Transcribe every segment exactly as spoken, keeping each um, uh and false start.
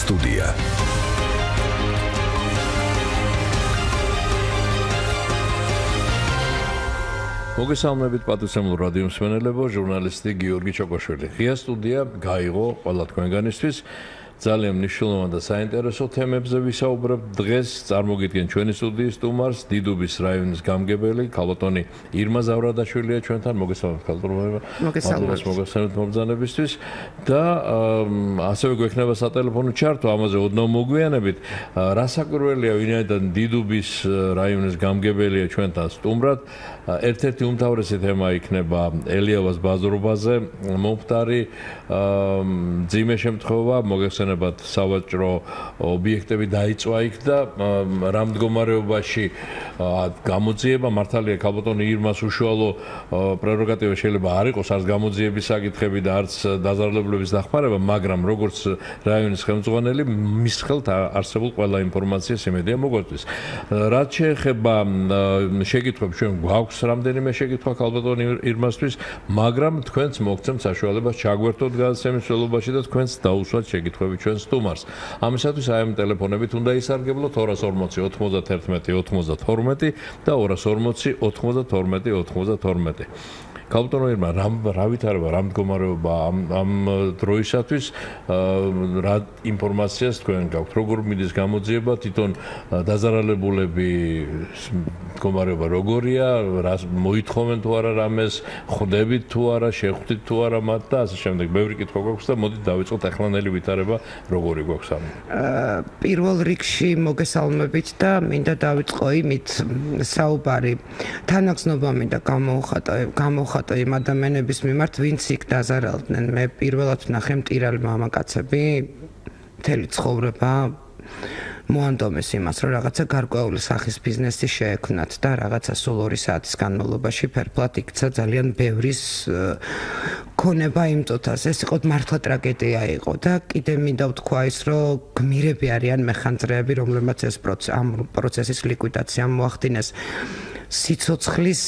სტუდია. მოგესალმებით პატრიციულ რადიო მსმენელებო, ჟურნალისტი გიორგი ჩოკოშვილი. ღია სტუდია გაიღო ყველა თქვენგანისთვის. ძალიან მნიშვნელოვან და საინტერესო თემებზე ვისაუბრებ. დღეს წარმოგიდგენ ჩვენი სტუდიის სტუმარს, დიდუბის რაიონის გამგებელი ქალბატონი ირმა ზავრადაშვილია ჩვენთან. მოგესალმებით ქალბატონო. მოგესალმებით. მოგესალმებით მობრძანებისთვის და ასევე გვექნება სატელეფონო ჩართვა, ამაზე ოდნავ მოგვიანებით. რასაკვირველია, ვინაიდან დიდუბის რაიონის გამგებელია ჩვენთან სტუმრად. ერთ-ერთი უმთავრესი თემა იქნება ელიავას ბაზრობაზე მომხდარი მძიმე შემთხვევა, მოგეხსენებათ სავაჭრო ობიექტები დაიწვა იქ და რა მდგომარეობაში გამოძიება, მართალია ქალბატონი ირმას უშუალო პრეროგატივა შეიძლება არ იყოს არც გამოძიების საკითხები და არც დაზარალებლების დახმარება, მაგრამ როგორც რაიონის ხელმძღვანელი მის ხელთ არსებულ ყველა ინფორმაციას იმედია მოგვაწვის. რაც შეეხება შეკითხვებს, ჩვენ გვაქვს რამდენიმე შეკითხვა ქალბატონ ირმასთვის, მაგრამ თქვენც მოგცემთ საშუალებას ჩაგვერთოთ გადაცემის ველობაში და თქვენც დაუსვათ შეკითხვები ჩვენს სტუმარს. ამისათვის აი ამ ტელეფონებით უნდა ისარგებლოთ ორას ორმოცი ოთხმოცდათერთმეტი ოცდათორმეტი და ორას ორმოცი ოცდათორმეტი ოცდათორმეტი. ქალბატონო ირმა, რა ვითარება, რა მდგომარეობა ამ ამ დროისათვის, რა ინფორმაციას თქვენ გაქვთ, როგორ მიდის გამოძიება, თვითონ დაზარალებულები მდგომარეობა როგორია, რა მოითხოვენ თუ არა რამეს, ხვდებით თუ არა, შეხვდით თუ არა მათ და ასე შემდეგ. ბევრი კითხვა გვაქვს და მოდით დავიწყოთ ახლანდელი ვითარება, როგორი გვაქვს ამ. პირველ რიგში მოგესალმებით და მინდა დავიწყო იმით საუბარი. თანაგზნობა მინდა გამოუხატო, გამოუხატო იმ ადამიანების მიმართ, ვინც იქ დაზარალდნენ. მე პირველად ვნახე მტირალი მამაკაცები, მთელი ცხოვრება მოანდომეს იმას, რომ რაღაცა გარკვეული სახის ბიზნესი შეექმნათ და რაღაცა სულ ორი საათის განმავლობაში ფერფლად იქცა ძალიან ბევრის ქონება იმ წუთას. ეს იყო მართლა ტრაგედია იყო და კიდე მინდა ვთქვა ის, რომ გმირები არიან მეხანძრეები, რომლებმაც ეს ამ პროცესის ლიკვიდაცია მოახდინეს. სიცოცხლის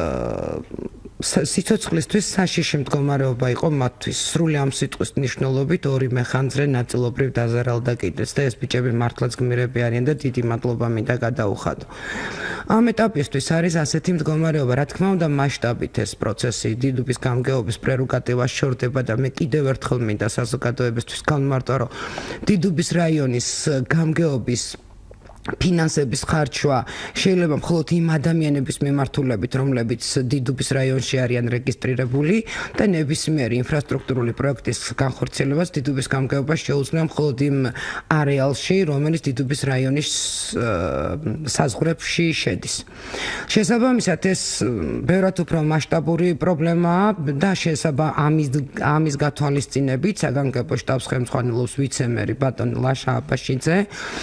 სიცოცხლისთვის საშიში მდგომარეობა იყო მათთვის. სრული ამ სიტყვის მნიშვნელობით ორი მეხანძრე ნაწილობრივ დაზარალდა კიდეც და ეს ბიჭები მართლაც გმირები არიან და დიდი მადლობა მინდა გადაუხადო. ამ ეტაპისთვის არის ასეთი მდგომარეობა, რა თქმა უნდა, მასშტაბით ეს პროცესი დიდუბის გამგეობის პრეროგატივა შორდება და მე კიდევ ერთხელ მინდა საზოგადოებისთვის განმარტო, რომ დიდუბის რაიონის გამგეობის ფინანსების ხარჯვა შეიძლება მხოლოდ იმ ადამიანების მიმართულებით, რომლებიც დიდუბის რაიონში არიან რეგისტრირებული და ნებისმიერი ინფრასტრუქტურული პროექტის განხორციელებას დიდუბის გამგეობას შეუძლია მხოლოდ იმ არეალში, რომელიც დიდუბის რაიონის საზღვრებში შედის. შესაბამისად, ეს ბევრად უფრო მასშტაბური პრობლემაა და შესაბამისად ამის ამის გათვალისწინებით საგანგებო შტაბს ხელმძღვანელობს ვიცე-მერი ბატონი ლაშა აბაშიძე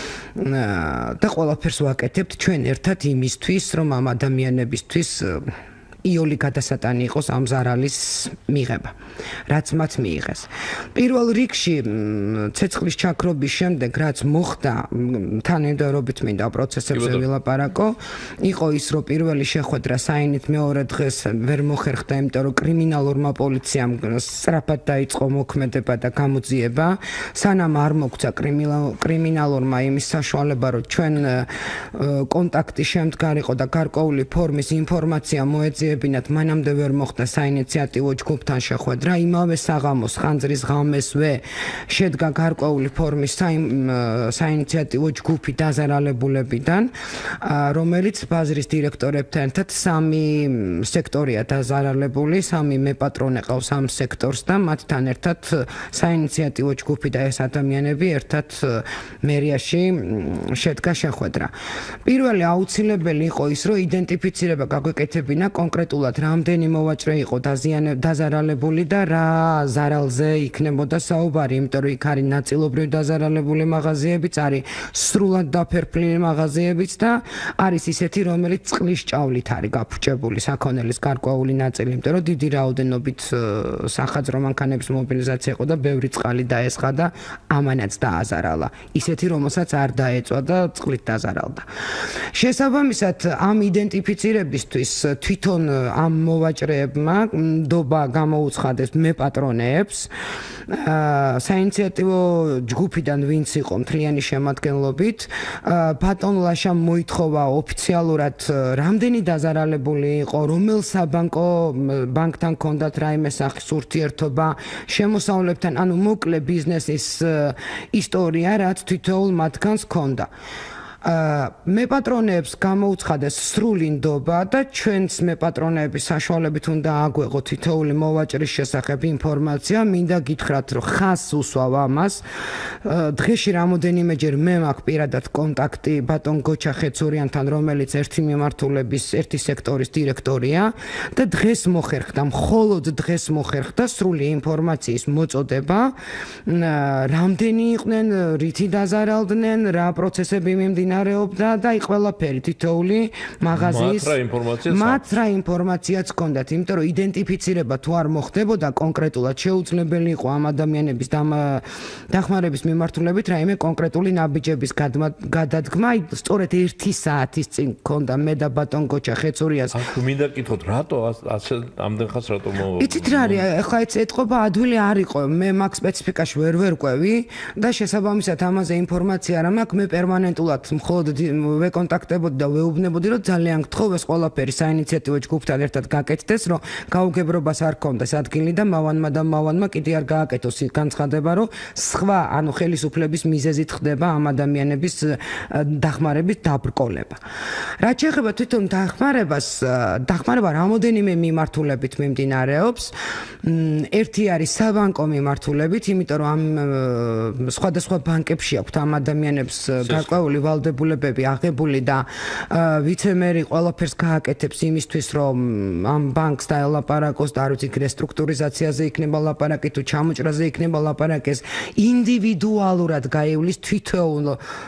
და ყველაფერს ვაკეთებთ ჩვენ ერთად იმისთვის, რომ ამ ადამიანებისთვის იოლი გადასატანი იყოს ამ ზარალის მიღება, რაც მათ მიიღეს. პირველ რიგში ცეცხლის ჩაქრობის შემდეგ, რაც მოხდა, თანმიმდევრობით მინდა პროცესებზე ვილაპარაკო, იყო ის, რომ პირველი შეხვედრა საინით მეორე დღეს ვერ მოხერხდა, იმიტომ რომ კრიმინალურმა პოლიციამ სწრაფად დაიწყო მოქმედება და გამოძიება, სანამ არ მოგვცა კრიმინალურმა იმის საშუალება, რომ ჩვენ კონტაქტი შემდგარიყო და გარკვეული ფორმის ინფორმაცია მოეძიებინათ, მანამდე ვერ მოხდა საინიციატივო ჯგუფთან შეხვედრა. იმავე საღამოს ხანძრის ღამესვე შედგა გარკვეული ფორმის საინიციატივო ჯგუფი დაზარალებულებიდან, რომელიც ბაზრის დირექტორებთან ერთად სამი სექტორია დაზარალებული, სამი მეპატრონე ყავს ამ სექტორს და მათთან ერთად საინიციატივო ჯგუფი და ეს ადამიანები ერთად მერიაში შედგა შეხვედრა. პირველი აუცილებელი იყო ის, რომ იდენტიფიცირება გაგვეკეთებინა კონკრეტულად რამდენი მოვაჭრე იყო დაზარალებული და რა ზარალზე იქნებოდა საუბარი, იმიტომ რომ იქ არის ნაწილობრივ დაზარალებული მაღაზიებიც, არის სრულად დაფერფლილი მაღაზიებიც და არის ისეთი, რომელიც წყლის ჭავლით არის გაფუჭებული საქონელის გარკვეული ნაწილი, იმიტომ რომ დიდი რაოდენობით სახაძრო მანქანების მობილიზაცია იყო და ბევრი წყალი დაესხა და ამანაც დააზარალა. ისეთი, რომელსაც არ დაეწვა და წყლით დაზარალდა. შესაბამისად, ამ იდენტიფიცირებისთვის თვითონ ამ მოვაჭრეებმა ნდობა გამოუცხადეს მეპატრონეებს საინიციატივო ჯგუფიდან ვინც იყო მთლიანი შემადგენლობით ბატონ ლაშამ მოითხოვა ოფიციალურად რამდენი დაზარალებული იყო რომელ საბანკო ბანკთან ჰქონდათ რაიმე სახის ურთიერთობა შემოსავლებთან ანუ მოკლე ბიზნესის ისტორია რაც თითოეულ მათგანს ჰქონდა მეპატრონეებს გამოუცხადეს სრული ნდობა და ჩვენს მეპატრონეების საშუალებით უნდა აგვეღოთ თითოეული მოვაჭრის შესახებ ინფორმაცია მინდა გითხრათ რომ ხაზს უსვავ ამას დღეში რამოდენიმეჯერ მე მაქვს პირადად კონტაქტი ბატონ გოჩა ხეცურიანთან რომელიც ერთი მიმართულების ერთი სექტორის დირექტორია და დღეს მოხერხდა მხოლოდ დღეს მოხერხდა სრული ინფორმაციის მოწოდება რამდენი იყვნენ რითი დაზარალდნენ რა პროცესები მიმდინარეობდა და აი ყველაფერი თითოეული მაღაზიის მათ რა ინფორმაციაც ჰქონდათ, იმიტომ რომ იდენტიფიცირება თუ არ მოხდებოდა კონკრეტულად შეუძლებელი იყო ამ ადამიანების დახმარების მიმართულებით რაიმე კონკრეტული ნაბიჯების გადადგმა, აი სწორედ ერთი საათის წინ ჰქონდა მე და ბატონ გოჩა ხეცურიას. აქ მინდა გითხოთ, რატო ასე ამდენ ხანს რატო მოვა? იცით რა არის, ახლა ეს ეთყობა ადვილი არ იყო, მე მაგ სპეციფიკაში ვერ ვერკვევი და შესაბამისად ამაზე ინფორმაცია რა მაქვს, მე პერმანენტულად მხოლოდ ვეკონტაქტებოდი და ვეუბნებოდი რომ ძალიან გთხოვ ეს ყველაფერი საინიციატივო ჯგუფთან ერთად გაკეთდეს რომ გაუგებრობას არ ქონდეს ადგილი და მავანმა და მავანმა კიდე არ გააკეთოს განცხადება რომ სხვა ანუ ხელისუფლების მიზეზით ხდება ამ ადამიანების დახმარების დაბრკოლება. რაც შეეხება თვითონ დახმარებას, დახმარება რამოდენიმე მიმართულებით მიმდინარეობს. ერთი არის საბანკო მიმართულებით, იმიტომ რომ ამ სხვადასხვა ბანკებში აქვთ ამ ადამიანებს გარკვეული ვალდებულებები აღებული და ვიცემერი ყველაფერს გააკეთებს იმისთვის რომ ამ ბანკს დაელაპარაკოს და არ ვიცი რესტრუქტურიზაციაზე იქნება ლაპარაკი თუ ჩამოჭრაზე იქნება ლაპარაკი ეს ინდივიდუალურად გაივლის თითოეულ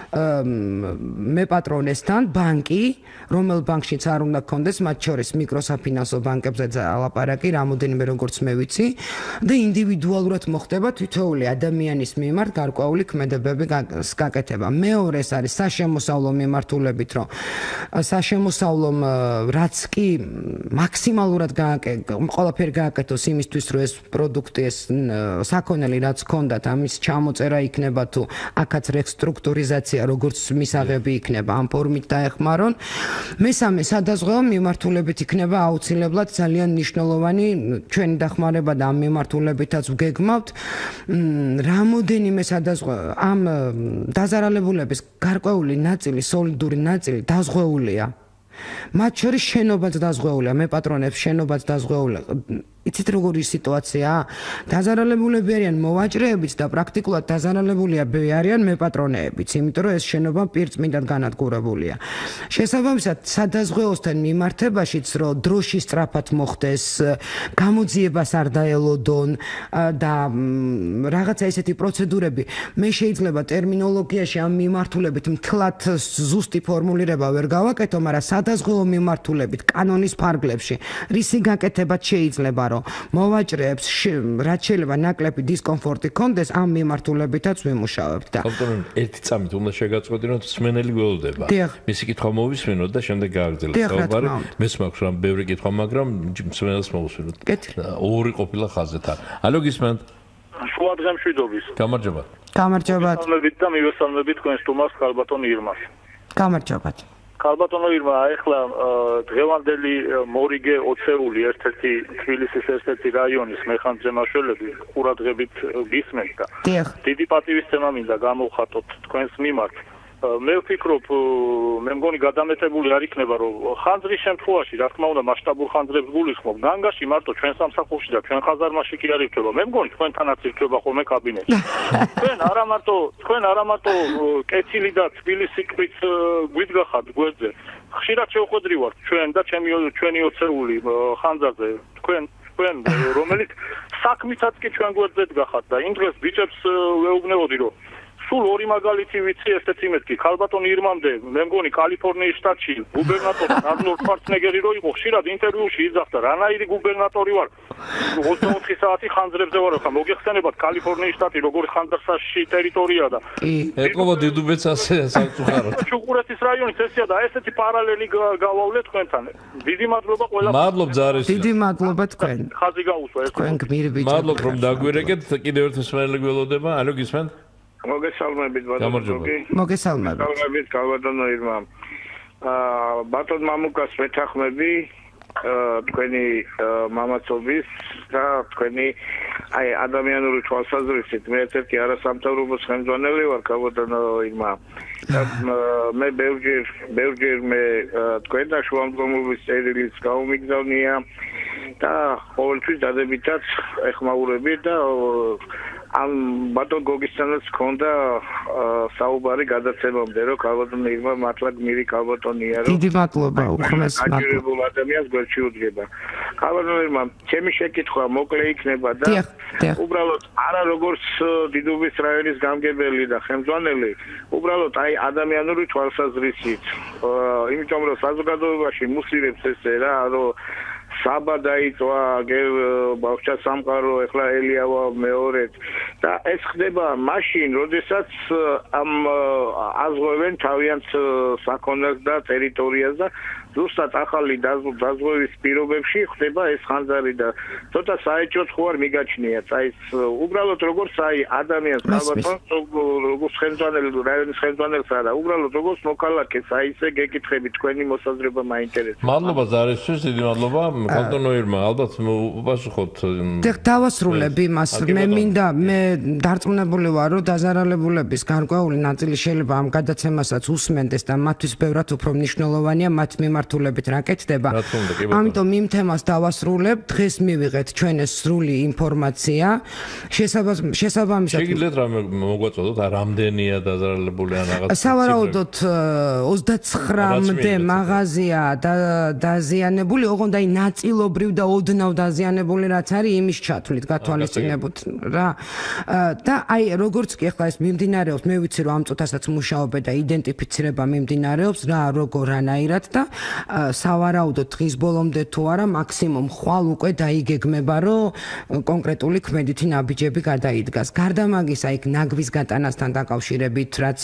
მეპატრონესთან ბანკი რომელ ბანკშიც არ უნდა გქონდეს მათ შორის მიკროსაფინანსო ბანკებზე ლაპარაკი რამოდენიმე როგორც მე ვიცი და ინდივიდუალურად მოხდება თითოეული ადამიანის მიმართ გარკვეული ქმედებები გაკეთება მეორე ეს არის საშემოსავლო მიმართულებით რომ საშემოსავლომ რაც კი მაქსიმალურად ყველაფერი გააკეთოს იმისთვის რომ ეს პროდუქტი ეს საქონელი რაც ჰქონდათ ამის ჩამოწერა იქნება თუ აქაც რესტრუქტურიზაცია როგორც მისაღები იქნება ამ ფორმით დაეხმარონ მესამე სადაზღვეო მიმართულებით იქნება აუცილებლად ძალიან მნიშვნელოვანი ჩვენი დახმარება და ამ მიმართულებითაც ვგეგმავთ რამოდენიმე სადაზღვეო ამ დაზარალებულების გარკვეული ნაწილი სოლიდური ნაწილი დაზღვეულია მათ შორის შენობაც დაზღვეულია მეპატრონეებს შენობაც დაზღვეულია იცით როგორი სიტუაციაა დაზარალებულები არიან მოვაჭრეებიც და პრაქტიკულად დაზარალებულები არიან მეპატრონეებიც იმიტომ რომ ეს შენობა პირწმინდად განადგურებულია შესაბამისად სადაზღვეოსთან მიმართებაშიც რომ დროში სწრაფად მოხდეს გამოძიებას არ დაელოდონ და რაღაცა ესეთი პროცედურები მე შეიძლება ტერმინოლოგიაში ამ მიმართულებით მთლად ზუსტი ფორმულირება ვერ გავაკეთო მაგრამ სადაზღვეო მიმართულებით კანონის ფარგლებში რისი გაკეთებაც შეიძლება მოვაჭრეებს რაც შეიძლება ნაკლები დისკომფორტი ქონდეს ამ მიმართულებითაც ვიმუშავებთ და ბატონო ერთი წამით უნდა შეგაწყვეტინოთ სმენელი გველოდება მისი კითხვა მოვისმენოთ და შემდეგ გააგრძელოთ საუბარი მეც მაქვს რამ ბევრი კითხვა მაგრამ სმენელს მოვუსმინოთ ორი ყოფილა ხაზეთა ალო გისმენთ შუა დღე მშვიდობის გამარჯობა გამარჯობა მივესალმებით და მივესალმებით თქვენ სტუმარს ქალბატონ ირმას გამარჯობა ქალბატონო ირმა, ახლა დღევანდელი მორიგე ოცეული ერთ-ერთი თბილისის ერთ-ერთი რაიონის მეხანძემაშველები ყურადღებით გისმენთ და დიდი პატივისცემა მინდა გამოვხატოთ თქვენს მიმართ. მე ვფიქრობ, მე მგონი გადამეტებული არ იქნება, რომ ხანძრის შემთხვევაში, რა თქმა უნდა, მასშტაბურ ხანძრებს გულისხმობ. განგაში მარტო ჩვენ სამსახურში და ჩვენ ხაზარმაში კი არ იქნება. მე მგონი თქვენთანაც იქნება ხოლმე კაბინეტში. თქვენ არა მარტო, თქვენ არა მარტო კეთილი და თბილისი კვით გვიდგახართ გვერდზე. ხშირად შევხვედრივართ ჩვენ და ჩემი ჩვენი ოცეული ხანძარზე. თქვენ თქვენ რომელიც საქმითაც კი ჩვენ გვერდზე დგახართ და იმ დღეს ბიჭებს ვეუბნებოდი, რომ სულ ორი მაგალითი ვიცი ესეთი მეთქი ქალბატონ ირმამდე მე მგონი კალიფორნიის შტატში გუბერნატორი ნაზნურ შვარცნეგერი რო იყო ხშირად ინტერვიუში იძახდა რანაირი გუბერნატორი ვარ ოცდაოთხი საათი ხანძრებზე ვარ ხა მოგეხსენებათ კალიფორნიის შტატი როგორი ხანძრსაში ტერიტორია და ეკობა დიდუბეც ასე სამწუხაროდ ჩუყურეთის რაიონის ესია და ესეთი პარალელი გავავლეთ თქვენთან დიდი მადლობა ყველა მადლობ ზარის დიდი მადლობა თქვენ ხაზი გაუსვა ერთ თქვენ გმირი ბიჭები მადლობ რომ დაგვირეკეთ კიდევ ერთ მსმენელი გველოდება ალო გისმენთ მოგესალმებით ბატონო მოგესალმებით მოგესალმებით კალბატონო ირმა აა ბატონ მამუკას მეთანხმები თქვენი მამაცობის და თქვენი აი ადამიანური თვალსაზრისით მე ერთ-ერთი არასამთავრობო ხელმძღვანელი ვარ კალბატონო ირმა მე ბევრჯერ ბევრჯერ მე თქვენ და შუამდგომლობის წერილის გაუმიგზავნია და ყოველთვის დადებითად ეხმაურები და ამ ბატონ გოგისთანაც ქონდა საუბარი გადაცემამდე რომ კალბატონი ირმა მართლა გმირი კალბატონია რომ დიდი მადლობა უხმეს მადლობა აჯერებულ ადამიანს გვერდში უდგება კალბატონი ირმა ჩემი შეკითხვა მოკლე იქნება და უბრალოდ არა როგორც დიდუბის რაიონის გამგებელი და ხელმძღვანელი უბრალოდ აი ადამიანური თვალსაზრისით იმიტომ რომ საზოგადოებაში მუსლიმებს ესე რა რომ საბა დაიწვა გერ ბავშთა სამყარო ეხლა ელიავა მეორედ და ეს ხდება მაშინ როდესაც ამ აზღვევენ თავიანთ საქონელს და ტერიტორიას და ზუსტად ახალი დაზღვევის პირობებში ხდება ეს ხანძარი და ცოტა საეჭვოდ ხო არ მიგაჩნიათ აი ეს უბრალოდ როგორც აი ადამიანს ალბათ როგორც ხელმძღვანელი რაიონის ხელმძღვანელს არა უბრალოდ როგორც მოქალაქეს აი ესე გეკითხები თქვენი მოსაზრება მაინტერესებს მადლობა ზარისთვის დიდი მადლობა კალბატონო ირმა ალბათ უპასუხოთ დიახ დავასრულებ იმას მე მინდა მე დარწმუნებული ვარ რომ დაზარალებულების გარკვეული ნაწილი შეიძლება ამ გადაცემასაც უსმენდეს და მათთვის ბევრად უფრო მნიშვნელოვანია მათ მიმართულებით რა კეთდება ამიტომ იმ თემას დავასრულებ დღეს მივიღეთ ჩვენ ეს სრული ინფორმაცია შესაბამისად შეგიძლიათ რამე მოგვაწოდოთ რამდენია დაზარალებული ან რაღაც სავარაუდოდ ოცდაცხრამდე მაღაზია დაზიანებული ოღონდ აი ნაწილობრივ და ოდნავ დაზიანებული რაც არის იმის ჩათვლით გათვალისწინებთ რა და აი როგორც კი ახლა ეს მიმდინარეობს მე ვიცი რომ ამ წუთასაც მუშაობე და იდენტიფიცირება მიმდინარეობს რა როგორ რანაირად და სავარაუდოდ დღის ბოლომდე თუ არა მაქსიმუმ ხვალ უკვე დაიგეგმება რომ კონკრეტული ქმედითი ნაბიჯები გადაიდგას გარდა მაგისა იქ ნაგვის გატანასთან დაკავშირებით რაც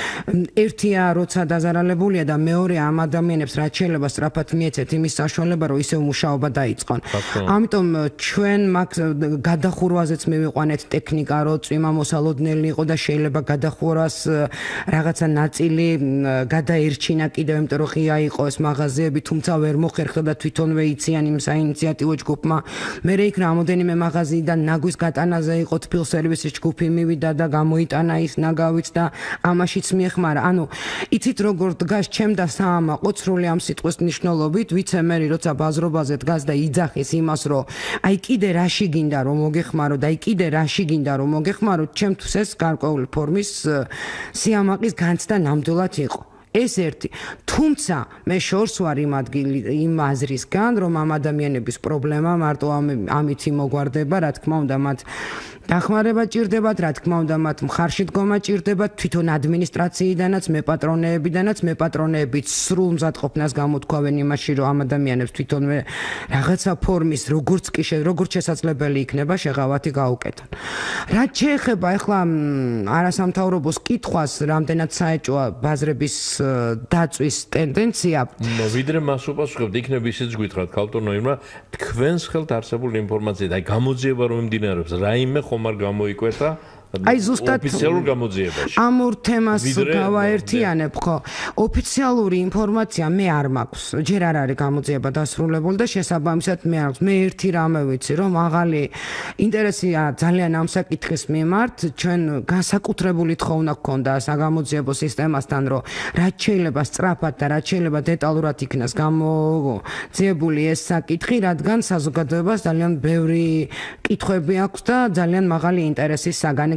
ერთია როცა დაზარალებულია და მეორე ამ ადამიანებს რაც შეიძლება სწრაფად მიეცეთ იმის საშუალება რომ ისევ მუშაობა დაიწყონ ამიტომ ჩვენ მაგ გადახურვაზეც მივიყვანეთ ტექნიკა რომ წვიმამოსალოდნელი იყო და შეიძლება გადახურვას რაღაცა ნაწილი გადაერჩინა კიდევ იმიტომ რომ ღია იყო ეს მაღაზიები თუმცა ვერ მოხერხდა და თვითონვე იციან იმ საინიციატივო ჯგუფმა მე იქ რამოდენიმე მაღაზიიდან ნაგვის გატანაზე იყო თბილ სერვისის ჯგუფი მივიდა და გამოიტანა ის ნაგავიც და ამაშიც მიეხმარა ანუ იცით როგორ დგას ჩემ და საამა ყოცრული ამ სიტყვის მნიშვნელობით ვიცემერი როცა ბაზრობაზე დგას და იძახის იმას რომ აი კიდე რაში გინდა რომ მოგეხმარო და აი კიდე რაში გინდა რომ მოგეხმარო ჩემთვის ეს გარკვეული ფორმის სიამაყის განცდა ნამდვილად იყო ეს ერთი თუმცა მე შორს ვარ იმ ადგილი იმ აზრისგან რომ ამ ადამიანების პრობლემა მარტო ამით იმოგვარდება რა თქმა უნდა მათ დახმარება ჭირდებათ რა თქმა უნდა მათ მხარში დგომა ჭირდებათ თვითონ ადმინისტრაციიდანაც მეპატრონეებიდანაც მეპატრონეებით სრულ მზადყოფნას გამოთქვავენ იმაში რომ ამ ადამიანებს თვითონვე რაღაცა ფორმის როგორც კი როგორც შესაძლებელი იქნება შეღავათი გაუკეთონ რაც შეეხება ახლა არასამთავრობოს კითხვას რამდენად საეჭვოა ბაზრების დაწვის ტენდენცია ვიდრე მას უპასუხებთ იქნება ისიც გითხრათ კალბატონო ირმა თქვენს ხელთ არსებული ინფორმაციით აი გამოძიება რომ მიმდინარეობს რაიმე ხომ არ გამოიკვეთა აი ზუსტად ოფიციალურ გამოძიებაში ამ ორ თემას გავაერთიანებ ხო ოფიციალური ინფორმაცია მე არ მაქვს ჯერ არ არის გამოძიება დასრულებული და შესაბამისად მე არ აქვს მე ერთი რამე ვიცი რომ მაღალი ინტერესია ძალიან ამ საკითხის მიმართ ჩვენ განსაკუთრებული თხოვნა გქონდა საგამოძიებო სისტემასთან რომ რაც შეიძლება სწრაფად და რაც შეიძლება დეტალურად იქნას გამოძიებული ეს საკითხი რადგან საზოგადოებას ძალიან ბევრი კითხვები აქვს და ძალიან მაღალი ინტერესის საგანი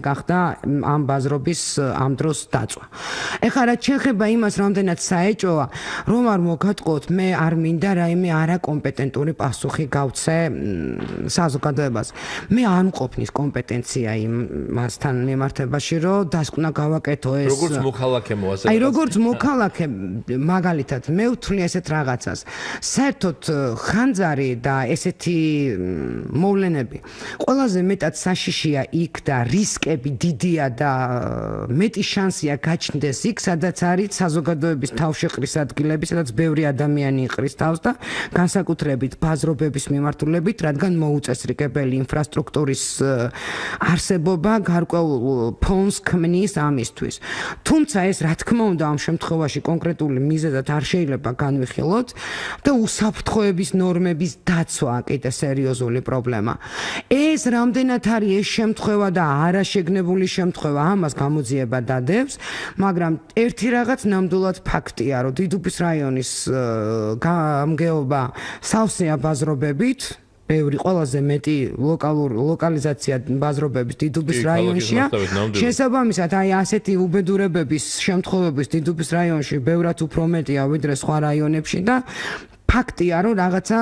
გახდა ამ ბაზრობის ამ დროს დაწვა. ეხლა რაც შეეხება იმას, რამდენად საეჭოა, რომ არ მოგატყოთ, მე არ მინდა რაიმე არაკომპეტენტური პასუხი გავცე საზოგადოებას. მე არ მყოფნის კომპეტენცია იმასთან მიმართებაში, რომ დასკვნა გავაკეთო ეს. როგორც მოქალაქემო ასე. აი როგორც მოქალაქე, მაგალითად, მე ვთვლი ესეთ რაღაცას. საერთოდ ხანძარი და ესეთი მოვლენები ყველაზე მეტად საშიშია იქ და რისკები დიდია და მეტი შანსია გაჩნდეს იქ, სადაც არის საზოგადოების თავშეყრის ადგილები, სადაც ბევრი ადამიანი იყრის თავს და განსაკუთრებით ბაზრობების მიმართულებით, რადგან მოუწესრიგებელი ინფრასტრუქტურის არსებობა გარკვეულ ფონს ქმნის ამისთვის. თუმცა ეს რა თქმა უნდა ამ შემთხვევაში კონკრეტული მიზეზად არ შეიძლება განვიხილოთ და უსაფრთხოების ნორმების დაცვა კიდე სერიოზული პრობლემა. ეს რამდენად არის ეს შემთხვევა და არაშეგნებული შემთხვევა, ამას გამოძიება დადევს, მაგრამ ერთი რაღაც ნამდვილად ფაქტია, რომ დიდუბის რაიონის გამგეობა სავსეა ბაზრობებით, ბევრი ყველაზე მეტი ლოკალურ ლოკალიზაცია ბაზრობების დიდუბის რაიონშია. შესაბამისად, აი ასეთი უბედურებების შემთხვევების დიდუბის რაიონში ბევრად უფრო მეტია ვიდრე სხვა რაიონებში და ფაქტია, რომ რაღაცა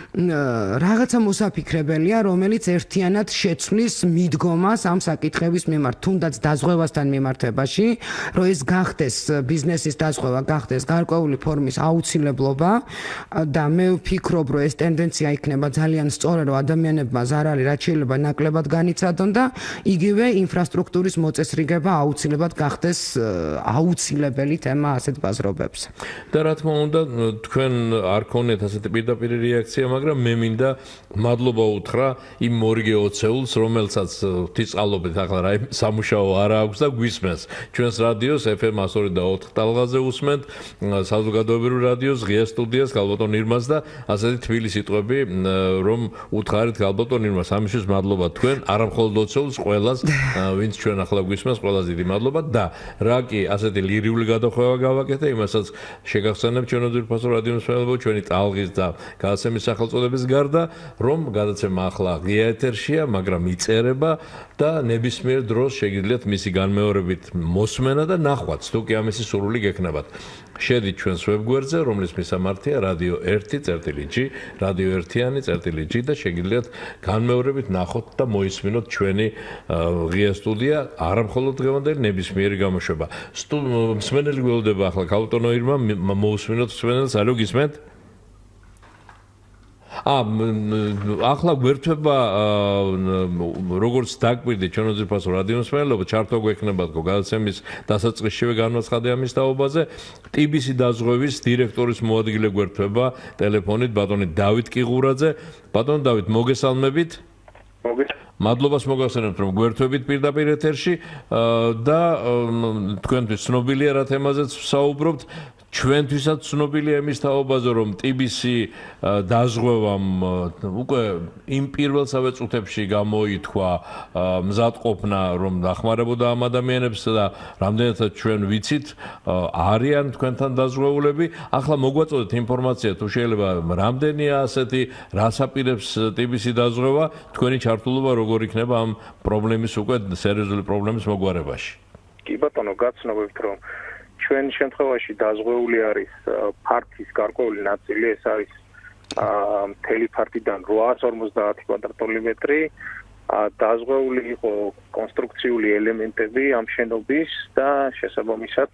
რაღაცა მოსაფიქრებელია, რომელიც ერთიანად შეცვლის მიდგომას ამ საკითხების მიმართ, თუნდაც დაზღვევასთან მიმართებაში, რომ ეს გახდეს ბიზნესის დაზღვევა, გახდეს გარკვეული ფორმის აუცილებლობა და მე ვფიქრობ, რომ ეს ტენდენცია იქნება ძალიან სწორი, რომ ადამიანებმა ზარალი რაც შეიძლება ნაკლებად განიცადონ და იგივე ინფრასტრუქტურის მოწესრიგება აუცილებლად გახდეს აუცილებელი თემა ასეთ ბაზრობებს. და რა თქმა უნდა, თქვენ არ ქონეთ ასეთი პირდაპირ რეაქცია, მაგრამ მე მინდა მადლობა უთხრა იმ მორიგე ოცეულს, რომელსაც ვთიწყალობთ ახლა რა სამუშაო არ აქვს და გვისმენს. ჩვენს რადიოს ეფ ემ one oh four ტალღაზე უსმენთ, საზოგადოებრივ რადიოს ღია სტუდიას გალბატონ ირმას და ასეთი თბილი სიტყვები, რომ უთხარით გალბატონ ირმას. ამისთვის მადლობა თქვენ, არა მხოლოდ ოცეულს, ყველას, ვინც ჩვენ ახლა გვისმენს, ყველას დიდი მადლობა და რა კი ასეთი ლირიული გადახვევა გავაკეთე, იმასაც შეგახსენებთ ჩვენ ძვირფასო რადიო მსმენელებო, ჩვენი ტალღის და გადაცემის სახელწოდების გარდა, რომ გადაცემა ახლა ღია ეთერშია, მაგრამ იწერება და ნებისმიერ დროს შეგიძლიათ მისი განმეორებით მოსმენა და ნახვაც, თუ კი ამისი სურვილი გექნებათ. შედით ჩვენს ვებგვერდზე, რომლის მისამართია რადიო ერთი წერტილი ჯი, რადიო ერთიანი წერტილი ჯი და შეგიძლიათ განმეორებით ნახოთ და მოისმინოთ ჩვენი ღია სტუდია, არა მხოლოდ დღევანდელი ნებისმიერი გამოშვება. მსმენელი გველოდება ახლა გალბატონო ირმა, მოусმინოთ მსმენელს, ალო გისმენთ? ა ახლა გვერდება როგორც დაგვირდი ჩვენ ძირფასო რადიო მსმენელობა, ჩართვა გვექნებათ გადაცემის დასაწყისშივე განაცხადი ამის თაობაზე. ტიბისი დაზღვევის დირექტორის მოადგილე გვერდება ტელეფონით ბატონი დავით კიღურაძე. ბატონ დავით, მოგესალმებით. მადლობას მოგახსენებთ, რომ გვერდებით პირდაპირ ეთერში და თქვენთვის ცნობილია რა თემაზეც ვსაუბრობთ. ჩვენთვისაც ცნობილია იმის თაობაზე, რომ ტიბისი დაზღვევამ უკვე იმ პირველსავე წუთებში გამოითქვა მზადყოფნა, რომ დახმარებოდა ამ ადამიანებს და რამდენადაც ჩვენ ვიცით, არიან თქვენთან დაზღვეულები. ახლა მოგვაწოდეთ ინფორმაცია, თუ შეიძლება რამდენია ასეთი, რას აპირებს ტიბისი დაზღვევა, თქვენი ჩართულობა როგორ იქნება ამ პრობლემის უკვე სერიოზული პრობლემის მოგვარებაში. კი ბატონო, გაცნობებთ, რომ ჩვენ შემთხვევაში დაზღვეული არის ფართის გარკვეული ნაწილი, ეს არის მთელი ფართიდან რვაას ორმოცდაათი კვადრატული მეტრი. დაზღვეული იყო კონსტრუქციული ელემენტები ამ შენობის და შესაბამისად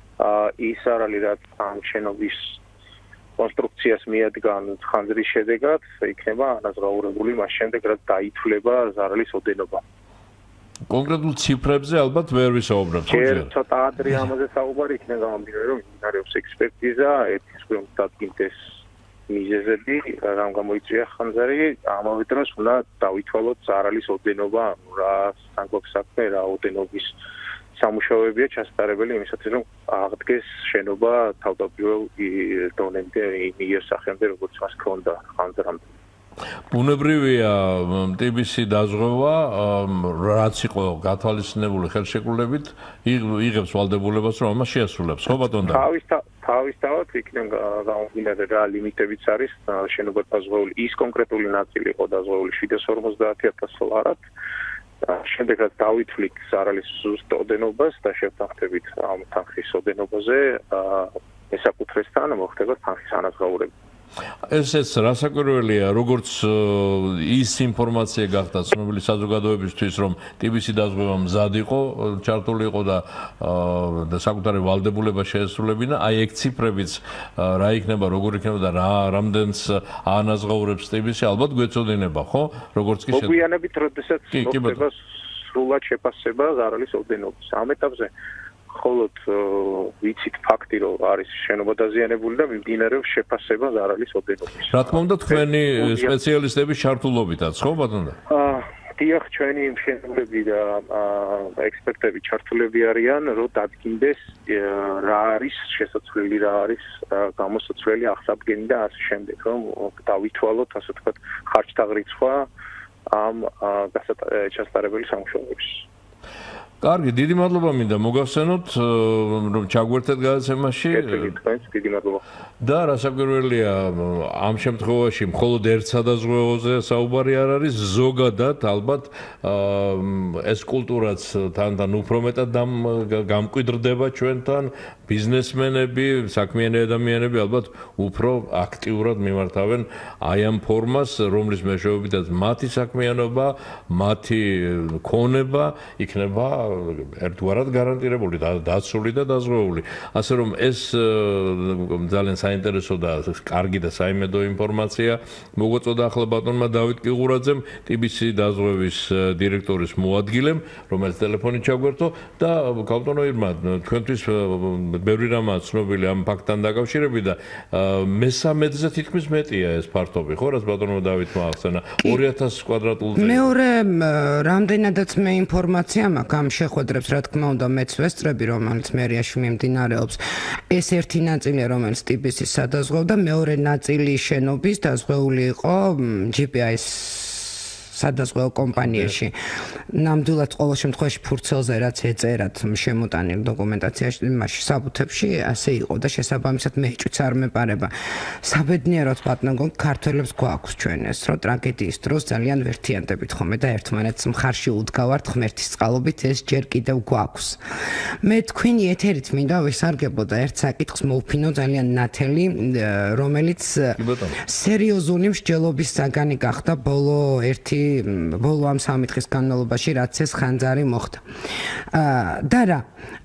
ის არალი, რაც ამ შენობის კონსტრუქციას მიადგან ხანძრის შედეგად, იქნება ანაზღაურებული მას შემდეგ, რაც დაითვლება ზარალის ოდენობა. კონკრეტულ ციფრებზე ალბათ ვერ ვისაუბრებთ, ხო? ჯერ ცოტა ადრე ამაზე საუბარი იქნება გამომდინარე, რომ მიმდინარეობს ექსპერტიზა, ეთის რომ დადგინდეს მიზეზები, რამ გამოიწვია ხანძარი, ამავე დროს უნდა დავითვალოთ ზარალის ოდენობა, რა საგლოქ საქმე, რა ოდენობის სამუშაოებია ჩასატარებელი იმისათვის, რომ აღდგეს შენობა თავდაპირველ დონემდე იმ იერსახემდე, როგორც მას ჰქონდა ხანძრამდე. ბუნებრივია ტიბისი დაზღვევა, რაც იყო გათვალისწინებული ხელშეკრულებით, იღებს ვალდებულებას, რომ ამას შეასრულებს. ხო ბატონ და თავისთავად იქნება გამომდინარე რა ლიმიტებიც არის შენობა დაზღვეული. ის კონკრეტული ნაწილი იყო დაზღვეული შვიდას ორმოცდაათი ათას ლარად შემდეგაც დავითვლით სარალის ზუსტ ოდენობას და შევთანხმდებით ამ თანხის ოდენობაზე მესაკუთრესთან მოხდება თანხის ანაზღაურება. ესეც რასაკვირველია, როგორც ის ინფორმაცია გახდა ცნობილი საზოგადოებისთვის, რომ ტი ბი სი დაზღვევა მზად იყო, ჩართული იყო და და საკუთარი ვალდებულება შეესრულებინა, აი ეგ ციფრებიც რა იქნება, როგორ იქნება და რა რამდენს აანაზღაურებს ტი ბი სი, ალბათ გვეწოდინება, ხო? როგორც კი შეგვიძლია. მოგვიანებით, როდესაც მოხდება სრულად შეფასება ზარალის ოდენობის. ამ ეტაპზე მხოლოდ ვიცით ფაქტი, რომ არის შენობა დაზიანებული და მიმდინარეობს შეფასება ზარალის ოდენობის. რა თქმა უნდა, თქვენი სპეციალისტების ჩართულობითაც, ხო, ბატონო? აა, დიახ, ჩვენი მშენებლები და ექსპერტები ჩართულები არიან, რომ დადგინდეს რა არის შესაძლებელი, რა არის გამოსაცვლელი აღსადგენი და ასე შემდეგ, რომ დავითვალოთ, ასე ვთქვათ, ხარჯთაღრიცხვა ამ ჩასატარებელი სამუშაოების. კარგი, დიდი მადლობა მინდა მოგახსენოთ, რომ ჩაგვერთეთ გადაცემაში. დიდი მადლობა. და რასაკვირველია, ამ შემთხვევაში მხოლოდ ერთ სადაზღვევოზე საუბარი არ არის, ზოგადად ალბათ ეს კულტურაც თან-თან უფრო მეტად გამკვიდრდება ჩვენთან, ბიზნესმენები, საქმიანი ადამიანები ალბათ უფრო აქტიურად მიმართავენ აი ამ ფორმას, რომლის მეშვეობითაც მათი საქმიანობა, მათი ქონება იქნება ერთგვარად გარანტირებული, დაცული და დაზღვეული. ასე რომ ეს ძალიან საინტერესო და კარგი და საიმედო ინფორმაცია მოგაწოდა ახლა ბატონმა დავით კიღურაძემ, ტი ბი სი დაზღვევის დირექტორის მოადგილემ, რომელიც ტელეფონით ჩაგვერთო და ბატონო ირმა, თქვენთვის ბევრი რამაა ცნობილი ამ ფაქტთან დაკავშირებით და მესამედზე თითქმის მეტია ეს ფართობი, ხო, რაც ბატონმა დავითმა ახსენა, ორი ათასი კვადრატულ წელი. მეორე რამდენადაც მე ინფორმაცია მაქვს ამ შეხვედრებს, რა თქმა უნდა, მეც ვესწრები, რომელიც მერიაში მიმდინარეობს. ეს ერთი ნაწილია, რომელიც ტი ბი სი სადაზღვევდა, მეორე ნაწილი შენობის დაზღვეული იყო ჯი პი აის სადაზღვევო კომპანიაში. ნამდვილად ყოველ შემთხვევაში ფურცელზე რაც ეწერათ შემოტანილ დოკუმენტაციაში, მასში საბუთებში ასე იყო და შესაბამისად მეჭვიც არ მეპარება. საბედნიეროდ ბატონო, ქართველებს გვაქვს ჩვენ ეს, რომ ტრაგედიის დროს ძალიან ვერთიანდებით ხომ და ერთმანეთს მხარში უდგავართ ღმერთის წყალობით, ეს ჯერ კიდევ გვაქვს. მე თქვენი ეთერით მინდა ვისარგებლო და ერთ საკითხს მოვფინო ძალიან ნათელი, რომელიც სერიოზული მსჯელობის საგანი გახდა ბოლო ერთი ბოლო ამ სამი დღის განმავლობაში, რაც ეს ხანძარი მოხდა. და რა,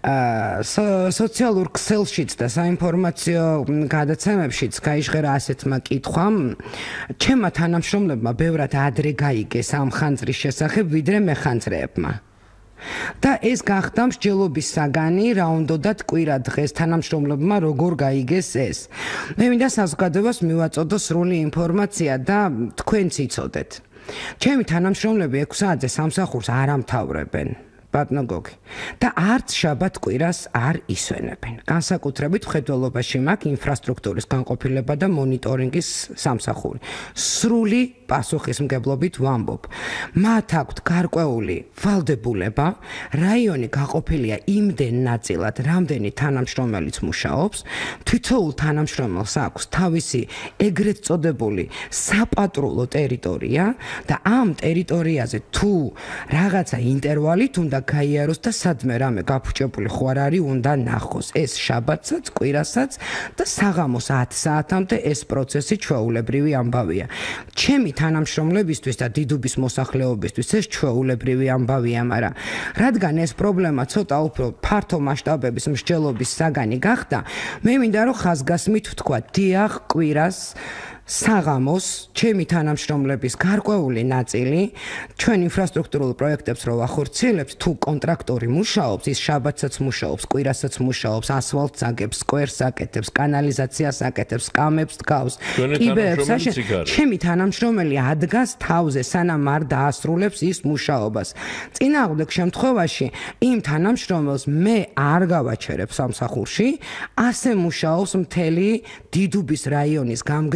სოციალურ ქსელშიც და საინფორმაციო გადაცემებშიც გაიჟღერა ასეთმა კითხვამ, ჩემმა თანამშრომლებმა ბევრად ადრე გაიგეს ამ ხანძრის შესახებ, ვიდრე მეხანძრეებმა. და ეს გახდა მსჯელობის საგანი, რა უნდათ კვირა დღეს თანამშრომლებმა როგორ გაიგეს ეს. მე მინდა საზოგადოებას მივაწოდო სრული ინფორმაცია და თქვენც იცოდეთ. ჩემი თანამშრომლები ექვსი საათზე სამსახურს არ ამთავრებენ. ბატონო გოგი და არც შაბათ კვირას არ ისვენებენ. განსაკუთრებით მხედველობაში მაქვს ინფრასტრუქტურის განყოფილება და მონიტორინგის სამსახური. სრული პასუხისმგებლობით ვამბობ. მათ აქვთ გარკვეული ვალდებულება, რაიონი გაყოფილია იმდენ ნაწილად, რამდენი თანამშრომელიც მუშაობს, თითოეულ თანამშრომელს აქვს თავისი ეგრეთ წოდებული საპატრულო ტერიტორია და ამ ტერიტორიაზე თუ რაღაცა ინტერვალით უნდა გაიაროს და სადმე რამე გაფუჭებული ხო არ არის უნდა ნახოს. ეს შაბათსაც, კვირასაც და საღამოს ათი საათამდე ეს პროცესი ჩვეულებრივი ამბავია. ჩემი თანამშრომლებისთვის და დიდუბის მოსახლეობისთვის ეს ჩვეულებრივი ამბავია, მაგრამ რადგან ეს პრობლემა ცოტა უფრო ფართო მასშტაბების მსჯელობის საგანი გახდა, მე მინდა რომ ხაზგასმით ვთქვა, დიახ, კვირას საღამოს ჩემი თანამშრომლების გარკვეული ნაწილი ჩვენ ინფრასტრუქტურულ პროექტებს რო ვახორციელებთ, თუ კონტრაქტორი მუშაობს, ის შაბათსაც მუშაობს, კვირასაც მუშაობს, ასფალტს აკეთებს, სკვერს აკეთებს, კანალიზაციას აკეთებს, კამებს დგავს, კიბეებს აშენებს. ჩემი თანამშრომელი ადგას თავზე, სანამ არ დაასრულებს ის მუშაობას. წინააღმდეგ შემთხვევაში იმ თანამშრომელს მე არ გავაჩერებ სამსახურში, ასე მუშაობს მთელი დიდუბის რაიონის გამგეობა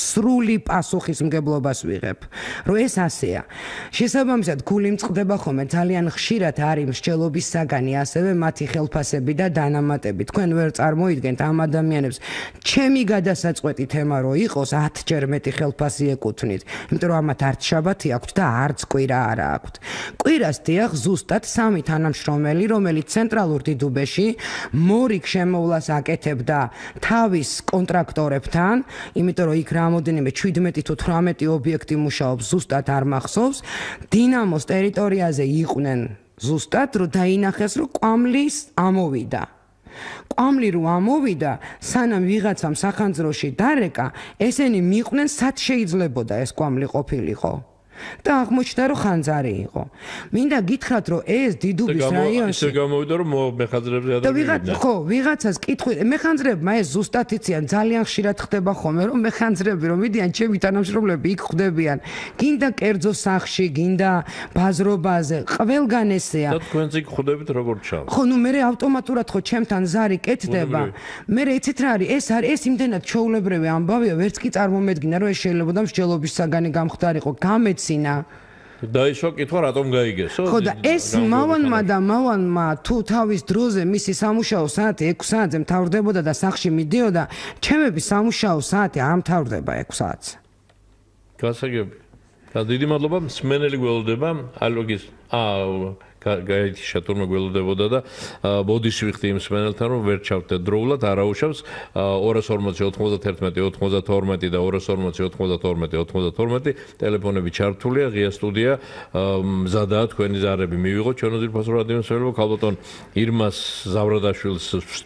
სრული პასუხისმგებლობას ვიღებ, რომ ეს ასეა. შესაბამისად, გული მწყდება ხოლმე ძალიან ხშირად არის მსჯელობის საგანი, ასევე მათი ხელფასები და დანამატები. თქვენ ვერ წარმოიდგენთ ამ ადამიანებს, ჩემი გადასაწყვეტი თემა რო იყოს, ათჯერ მეტი ხელფასი ეკუთვნით, იმიტომ რომ ამათ არც შაბათი აქვთ და არც კვირა არა აქვთ. კვირას დიახ, ზუსტად სამი თანამშრომელი, რომელიც ცენტრალურ დიდუბეში მორიგ შემოვლას აკეთებდა თავის კონტრაქტორებთან, იმიტომ რომ იქ რამოდენიმე შვიდმეტი თუ თვრამეტი ობიექტი მუშაობს, ზუსტად არ მახსოვს, დინამოს ტერიტორიაზე იყვნენ ზუსტად, რომ დაინახეს, რომ კვამლის ამოვიდა. კვამლი რო ამოვიდა, სანამ ვიღაცამ სახანძროში დარეკა, ესენი მიყვნენ, სად შეიძლებოდა ეს კვამლი ყოფილიყო. და აღმოჩნდა, რომ ხანძარი იყო. მინდა გითხრათ, რომ ეს დიდუბის რაიონში ისე გამოვიდა, რომ მეხანძრებზე ადამიანები. ხო, ვიღაცას კითხვით, მეხანძრებმა ეს ზუსტად იციან, ძალიან ხშირად ხდება ხოლმე, რომ მეხანძრები რომ მიდიან, ჩემი თანამშრომლები იქ ხვდებიან. გინდა კერძო სახში, გინდა ბაზრობაზე, ყველგან ესეა. და თქვენც იქ ხვდებით როგორ ჩავს. ხო, ნუ მე ავტომატურად ხო ჩემთან ზარი კეთდება. მე იცით რა არის, ეს არის ეს იმდენად ჩვეულებრივი ამბავია, ვერც კი წარმომედგინა, რომ ეს შეიძლება და მსჯელობის საგანი გამხდარიყო. გამეც დაიშვა კითხვა რატომ გაიგესო? ხო და ეს მავანმა და მავანმა თუ თავის დროზე მისი სამუშაო საათი ექვს საათზე მთავრდებოდა და სახში მიდიოდა, ჩემები სამუშაო საათი არ მთავრდება ექვს საათს. გასაგები. და დიდი მადლობა, მსმენელი გველოდება, ალოგის აა გაიჩი შატურმა გველოდებოდა და ბოდიში ვიხდი იმ მსმენელთან, რომ ვერ ჩავდე დროულად, არაუშავს ორას ორმოცი ოთხმოცდათერთმეტი ოთხმოცდათორმეტი და ორას ორმოცი ოთხმოცდათორმეტი ოთხმოცდათორმეტი ტელეფონები ჩართულია, ღია სტუდია, მზადაა თქვენი ზარები მივიღოთ ჩვენო ძირფასო რადიო მსმენელებო, ქალბატონ ირმას ზავრადაშვილს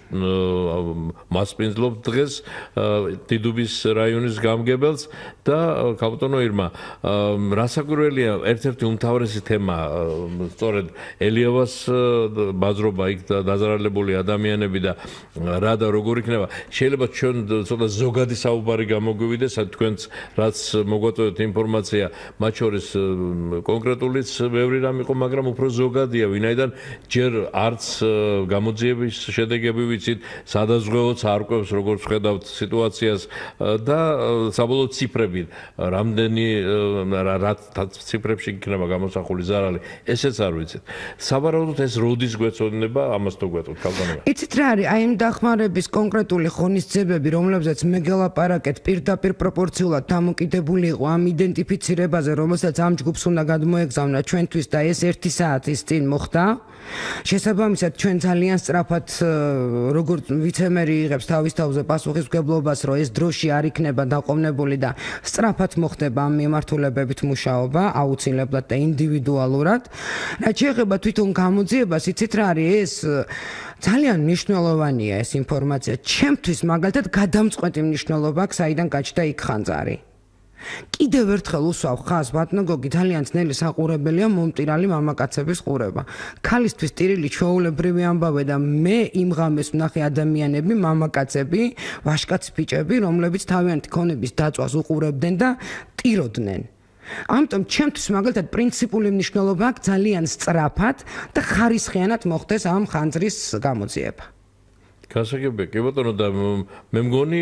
მასპინძლობ დღეს დიდუბის რაიონის გამგებელს და ქალბატონო ირმა, რასაკვირველია, ერთ-ერთი უმთავრესი თემა სწორედ ელიავას ბაზრობა იქ დაზარალებული ადამიანები და რა და როგორ იქნება შეიძლება ჩვენ ცოტა ზოგადი საუბარი გამოგვივიდეს თქვენც რაც მოგვაწოდეთ ინფორმაცია მათ შორის კონკრეტულიც ბევრი რამ იყო მაგრამ უფრო ზოგადია ვინაიდან ჯერ არც გამოძიების შედეგები ვიცით სადაზღვეოც არ ყვევს როგორც ხედავთ სიტუაციას და საბოლოო ციფრები რამდენი რა ციფრებში იქნება გამოსახული ზარალი ესეც არ ვიცით საბარაუდოდ ეს როდის გვეცოდინება ამას თუ გვეტყვით ქალბატონო იცით რა არის აი იმ დახმარების კონკრეტული ღონისძიებები რომლებზეც მე გელაპარაკეთ პირდაპირ პროპორციულად დამოკიდებული იყო ამ იდენტიფიცირებაზე რომელსაც ამ ჯგუფს უნდა გადმოეგზავნა ჩვენთვის და ეს ერთი საათის წინ მოხდა შესაბამისად ჩვენ ძალიან სწრაფად როგორც ვიცემერი იღებს თავის თავზე პასუხისმგებლობას რომ ეს დროში არ იქნება დაყოვნებული და სწრაფად მოხდება ამ მიმართულებებით მუშაობა აუცილებლად და ინდივიდუალურად რაც შეეხება თვითონ გამოძიებას იცით რა არის ეს ძალიან მნიშვნელოვანია ეს ინფორმაცია ჩემთვის მაგალითად გადამწყვეტი მნიშვნელობა აქვს საიდან გაჩნდა იქ ხანძარი კიდევ ერთხელ უსვავ ხაზს ბატონო გოგი ძალიან ძნელი საყურებელია მომტირალი მამაკაცების ყურება ქალისთვის ტირილი ჩვეულებრივი ამბავე და მე იმ ღამეს ვნახე ადამიანები მამაკაცები ვაჟკაცი ბიჭები რომლებიც თავიანთი ქონების დაწვას უყურებდნენ და ტიროდნენ ამიტომ ჩემთვის მაგალითად პრინციპული მნიშვნელობა აქვს ძალიან სწრაფად და ხარისხიანად მოხდეს ამ ხანძრის გამოძიება გასაგებია კი ბატონო და მე მგონი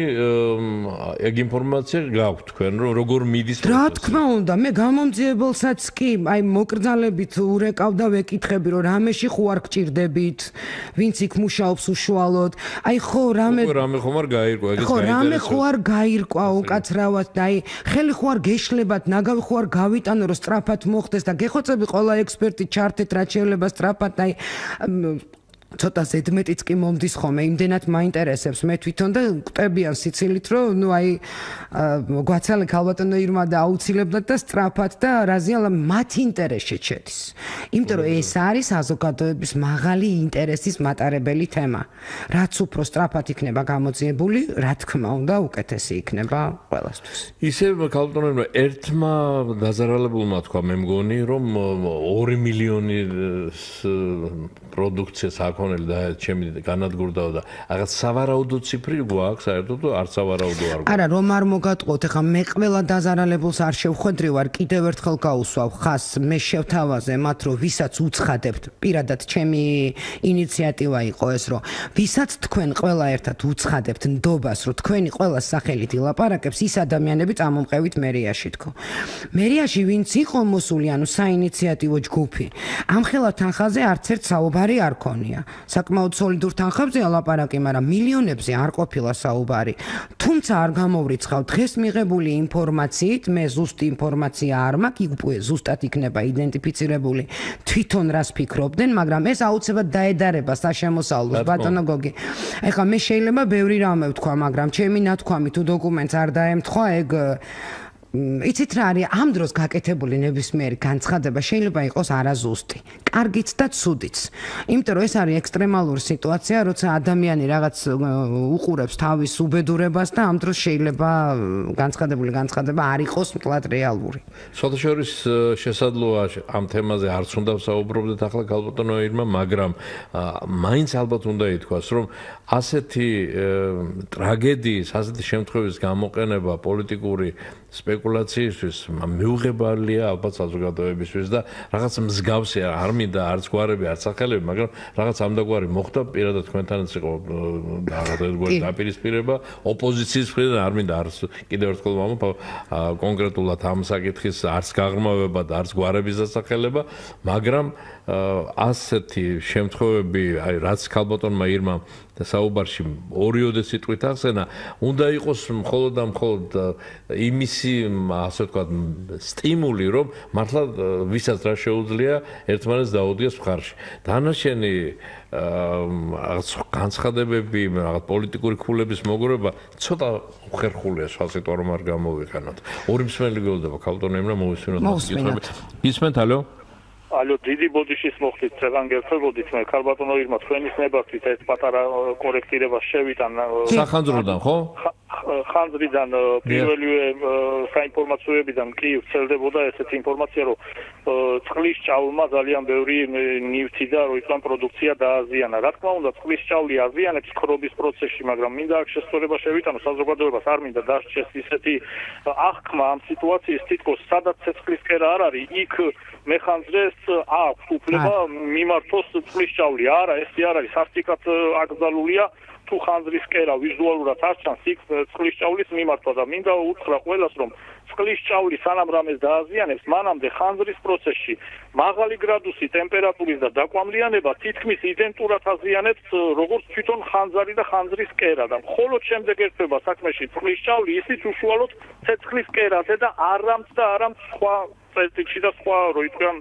ეგ ინფორმაცია გაქვთ თქვენ რომ როგორ მიდის რა თქმა უნდა მე გამომძიებელსაც კი აი მოკრძალებით ურეკავ და ვეკითხები რომ რამეში ხო არ გჭირდებით ვინც იქ მუშაობს უშუალოდ აი ხო რამე რამე ხომ არ გაირკვა ეგეც ხო რამე ხო არ გაირკვა უკაცრავად და აი ხელი ხო არ გეშლებათ ნაგავი ხო არ გავიტანო რომ სწრაფად მოხდეს და გეხოცები ყველა ექსპერტი ჩართეთ რაც შეიძლება სწრაფად აი ცოტა ზედმეტიც კი მომდის ხოლმე იმდენად მაინტერესებს მე თვითონ და კვდებიან სიცილით რომ ნუ აი გვაცალე ქალბატონო ირმა და აუცილებლად და სწრაფად და რაზიანა მათ ინტერესში შედის იმიტომ რომ ეს არის საზოგადოების მაღალი ინტერესის მატარებელი თემა რაც უფრო სწრაფად იქნება გამოძიებული რა თქმა უნდა უკეთესი იქნება ყველასთვის ისე ქალბატონო ირმა ერთმა დაზარალებულმა თქვა მე მგონი რომ ორი მილიონი პროდუქცია ხელმძღვანელი და ჩემი განადგურდაო და რაღაც სავარაუდო ციფრი გვაქვს საერთოდ თუ არ სავარაუდო არ გვაქვს. არა, რომ არ მოგატყოთ, ეხლა მე ყველა დაზარალებულს არ შევხვედრი ვარ, კიდევ ერთხელ გავუსვავ ხას, მე შევთავაზე მათ, რომ ვისაც უცხადებთ, პირადად ჩემი ინიციატივა იყო ეს, რომ ვისაც თქვენ ყველა ერთად უცხადებთ ნდობას, რომ თქვენი ყველა სახელით ილაპარაკებს, ის ადამიანები წამომყევით მერიაში თქო. მერიაში ვინც იყო მოსული, ანუ საინიციატივო ჯგუფი, ამ ხელა თანხაზე არც ერთ საუბარი არ ქონია. საკმაოდ სოლიდურ თანხებზეა ლაპარაკი, მაგრამ მილიონებზე არ ყოფილა საუბარი. თუმცა არ გამოვრიცხავ დღეს მიღებული ინფორმაციით, მე ზუსტი ინფორმაცია არ მაქვს, უკვე ზუსტად იქნება იდენტიფიცირებული თვითონ რას ფიქრობდნენ, მაგრამ ეს აუცილებლად დაედარება საშემოსავლოს ბატონო გოგი. ეხლა მე შეიძლება ბევრი რამე ვთქვა, მაგრამ ჩემი ნათქვამი თუ დოკუმენტს არ დაემთხვა, ეგ იცით რა არის ამ დროს გაკეთებული ნებისმიერი განცხადება შეიძლება იყოს არაზუსტი, კარგიც და ცუდიც. იმიტომ რომ ეს არის ექსტრემალური სიტუაცია, როცა ადამიანი რაღაც უყურებს თავის უბედურებას და ამ დროს შეიძლება განცხადებული განცხადება არ იყოს მთლად რეალური. სხვადასხვის შესაძლოა ამ თემაზე არც უნდა ვსაუბრობდეთ ახლა ქალბატონო ირმა, მაგრამ მაინც ალბათ უნდა ითქვას, რომ ასეთი ტრაგედიის, ასეთი შემთხვევის გამოყენება პოლიტიკური სპეკულაციისთვის მიუღებელია ალბათ საზოგადოებისთვის და რაღაც მსგავსია, არ მინდა არც გვარები, არც სახელები, მაგრამ რაღაც ამდაგვარი მოხდა, პირადად თქვენთანაც იყო რაღაც ერთგვარი დაპირისპირება ოპოზიციის მხრიდან, არ მინდა არც კიდევ ერთხელ ვამბობ კონკრეტულად ამ საკითხის არც გაღრმავება და არც გვარების დასახელება, მაგრამ ასეთი შემთხვევები, აი რაც ქალბატონმა ირმა და საუბარში ორიოდე სიტყვით ახსენა, უნდა იყოს მხოლოდ და მხოლოდ იმისი, ასე ვთქვათ, სტიმული, რომ მართლა ვისაც რა შეუძლია, ერთმანეთს დაუდგეს მხარში. დანარჩენი რაღაც განცხადებები, რაღაც პოლიტიკური ქულების მოგროვება ცოტა უხერხულია, სვასიტყვა რომ არ გამოვიყენოთ. ორი მსმენელი გველდება, ქალბატონო ირმა მოვისმინოთ მას კითხვები. ისმენთ, ალო? ალო, დიდი ბოდიშის მოხდით, წეგან გერხებოდით, მე ქალბატონო ირმა თქვენის ნებართვით ეს პატარა კორექტირება შევიტან სახანძროდან, ხო? ხანძრიდან პირველივე საინფორმაციოებიდან კი ვრცელდებოდა ესეთი ინფორმაცია, რომ წყლის ჭავლმა ძალიან ბევრი ნივთი და როიტან პროდუქცია დააზიანა. რა თქმა უნდა, წყლის ჭავლი აზიანებს ქრობის პროცესში, მაგრამ მინდა აქ შესწორება შევიტანო საზოგადოებას, არ მინდა დასჭეს ისეთი აღქმა ამ სიტუაციის, თითქოს სადაც ცეცხლის კერა არ არის, იქ მეხანძრეს აქვს უფლება მიმართოს წყლის ჭავლი. არა, ეს არ არის სასტიკად აკრძალულია. თუ ხანძრის კერა ვიზუალურად არ ჩანს, იქ წყლის ჭავლის მიმართვა და მინდა უთხრა ყველას, რომ წყლის ჭავლი სანამ რამეს დააზიანებს, მანამდე ხანძრის პროცესში მაღალი გრადუსი ტემპერატურის და დაკვამლიანება თითქმის იდენტურად აზიანებს როგორც თვითონ ხანძარი და ხანძრის კერა და მხოლოდ შემდეგ ერთვება საქმეში წყლის ჭავლი ისიც უშუალოდ ცეცხლის კერაზე და არამც და არამც სხვა წელწიგში და სხვა როიტყვიან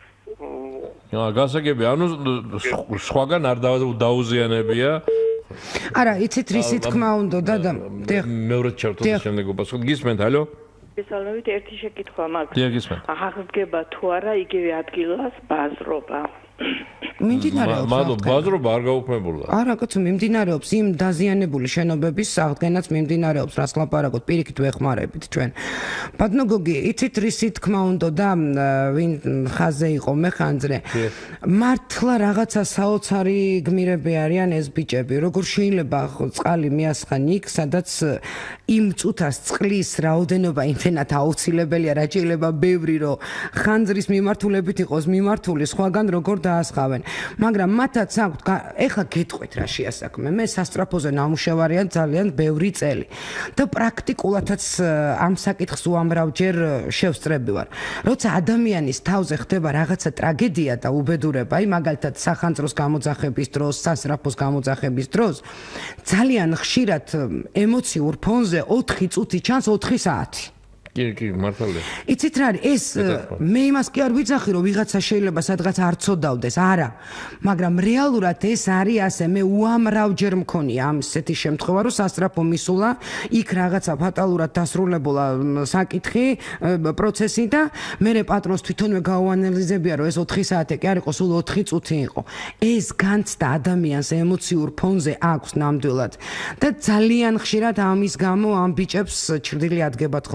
აა გასაგები, ანუ სხვაგან არ დაუზიანებია. არა, იცით ისი თქმა უნდა და მეორე ჩართოს შემდეგ უპასუხოთ. გისმენთ, ალო? გესალმებით, ერთი შეკითხვა მაქვს. დიახ, გისმენთ. აღგება თუ არა იგივე ადგილას ბაზრობა? მიმდინარეობს. მადლობა, ბაზრობა არ გაუქმებულა. არა, კაცო, მიმდინარეობს იმ დაზიანებული შენობების აღდგენაც მიმდინარეობს, რაც ლაპარაკობთ, პირიქით ვეხმარებით ჩვენ. ბატონო გოგი, იცით რისი თქმა უნდა და ვინ ხაზე იყო მეხანძრე. მართლა რაღაცა საოცარი გმირები არიან ეს ბიჭები. როგორ შეიძლება წყალი მიასხან იქ, სადაც იმ წუთას წყლის რაოდენობა იმენად აუცილებელია, რაც შეიძლება ბევრი, რომ ხანძრის მიმართულებით იყოს მიმართული, სხვაგან როგორ დაასხავენ. მაგრამ მათაც აქვთ, ეხლა გეტყვით რა შეასაქმე. მე სასტრაფოზე ნამუშევარია ძალიან ბევრი წელი და პრაქტიკულადაც ამ საკითხს უამრავჯერ შევსწრები ვარ. როცა ადამიანის თავზე ხდება რაღაცა ტრაგედია და უბედურება, აი მაგალითად სახანძროს გამოძახების დროს, სასტრაფოს გამოძახების დროს, ძალიან ხშირად ემოციურ ფონზე ოთხი წუთი ჩანს ოთხი საათი. კი, კი, მართალია. იცით რა არის, ეს მე იმას კი არ ვიცახი, რომ ვიღაცა შეიძლება სადღაც არ ცოდავდეს, არა. მაგრამ რეალურად ეს არის ასე, მე უამრავჯერ მქონია ამ ესეთი შემთხვევა, რომ სასტრაფო მისულა, იქ რაღაცა ფატალურად დასრულებულა საკითხი, პროცესი და მე პატრონს თვითონვე გაუანალიზებია, რომ ეს ოთხი საათი კი არ იყო, სულ ოთხი წუთი იყო. ეს განცდა ადამიანს ემოციურ ფონზე აქვს ნამდვილად და ძალიან ხშირად ამის გამო ამ ბიჭებს ჩრდილი ადგებათ ხომ ეს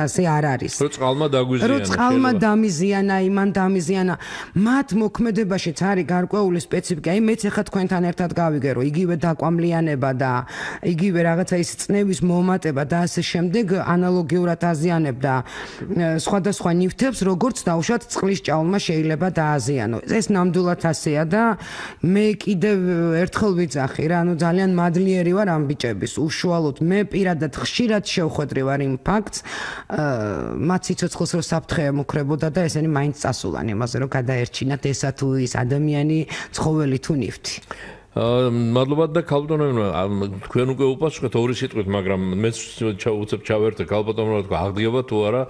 ასე არ არის. რო წყალმა დაგვიზიანა. რო წყალმა დამიზიანა, იმან დამიზიანა. მათ მოქმედებაშიც არის გარკვეული სპეციფიკა. აი მეც ახლა თქვენთან ერთად გავიგე, რომ იგივე დაკვამლიანება და იგივე რაღაცა ის წნევის მომატება და ასე შემდეგ ანალოგიურად აზიანებდა სხვადასხვა ნივთებს, როგორც დაუშვათ წყლის ჭაულმა შეიძლება დააზიანო. ეს ნამდვილად ასეა და მე კიდევ ერთხელ ვიძახი რა, ანუ ძალიან მადლიერი ვარ ამ ბიჭების. უშუალოდ მე პირადად ხშირად შევხვედრი ვარ იმ ფაქტს, მათ სიცოცხლეს რო საფრთხე ემუქრებოდა და ესენი მაინც წასულან იმაზე, რომ გადაერჩინათ ესა თუ ის ადამიანი, ცხოველი თუ ნივთი. მადლობა და ქალბატონო, თქვენ უკვე უპასუხეთ ორი სიტყვით, მაგრამ მეც უცებ ჩავერთე ქალბატონო, თქვა აღდგება თუ არა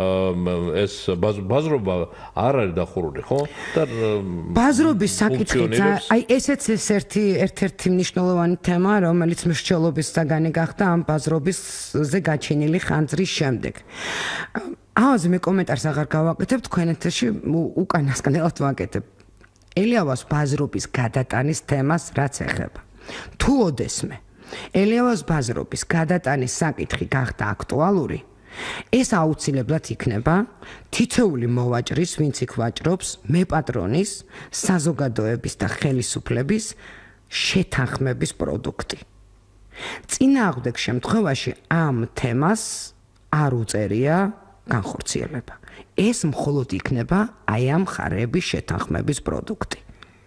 ეს ბაზრობა არ არის დახურული, ხო? და ბაზრობის საკითხი, აი ესეც ეს ერთი ერთ-ერთი მნიშვნელოვანი თემა, რომელიც მსჯელობის საგანი გახდა ამ ბაზრობისზე გაჩენილი ხანძრის შემდეგ. ამაზე მე კომენტარს აღარ გავაკეთებ, თქვენ ეთერში უკანასკნელად ვაკეთებ. ელიავას ბაზრობის გადატანის თემას რაც ეხება. თუ ოდესმე ელიავას ბაზრობის გადატანის საკითხი გახდა აქტუალური, ეს აუცილებლად იქნება თითოეული მოვაჭრის, ვინც იქ ვაჭრობს, მეპატრონის, საზოგადოების და ხელისუფლების შეთანხმების პროდუქტი. წინააღმდეგ შემთხვევაში ამ თემას არ უწერია განხორციელება. ეს მხოლოდ იქნება აი ამ მხარეების შეთანხმების პროდუქტი.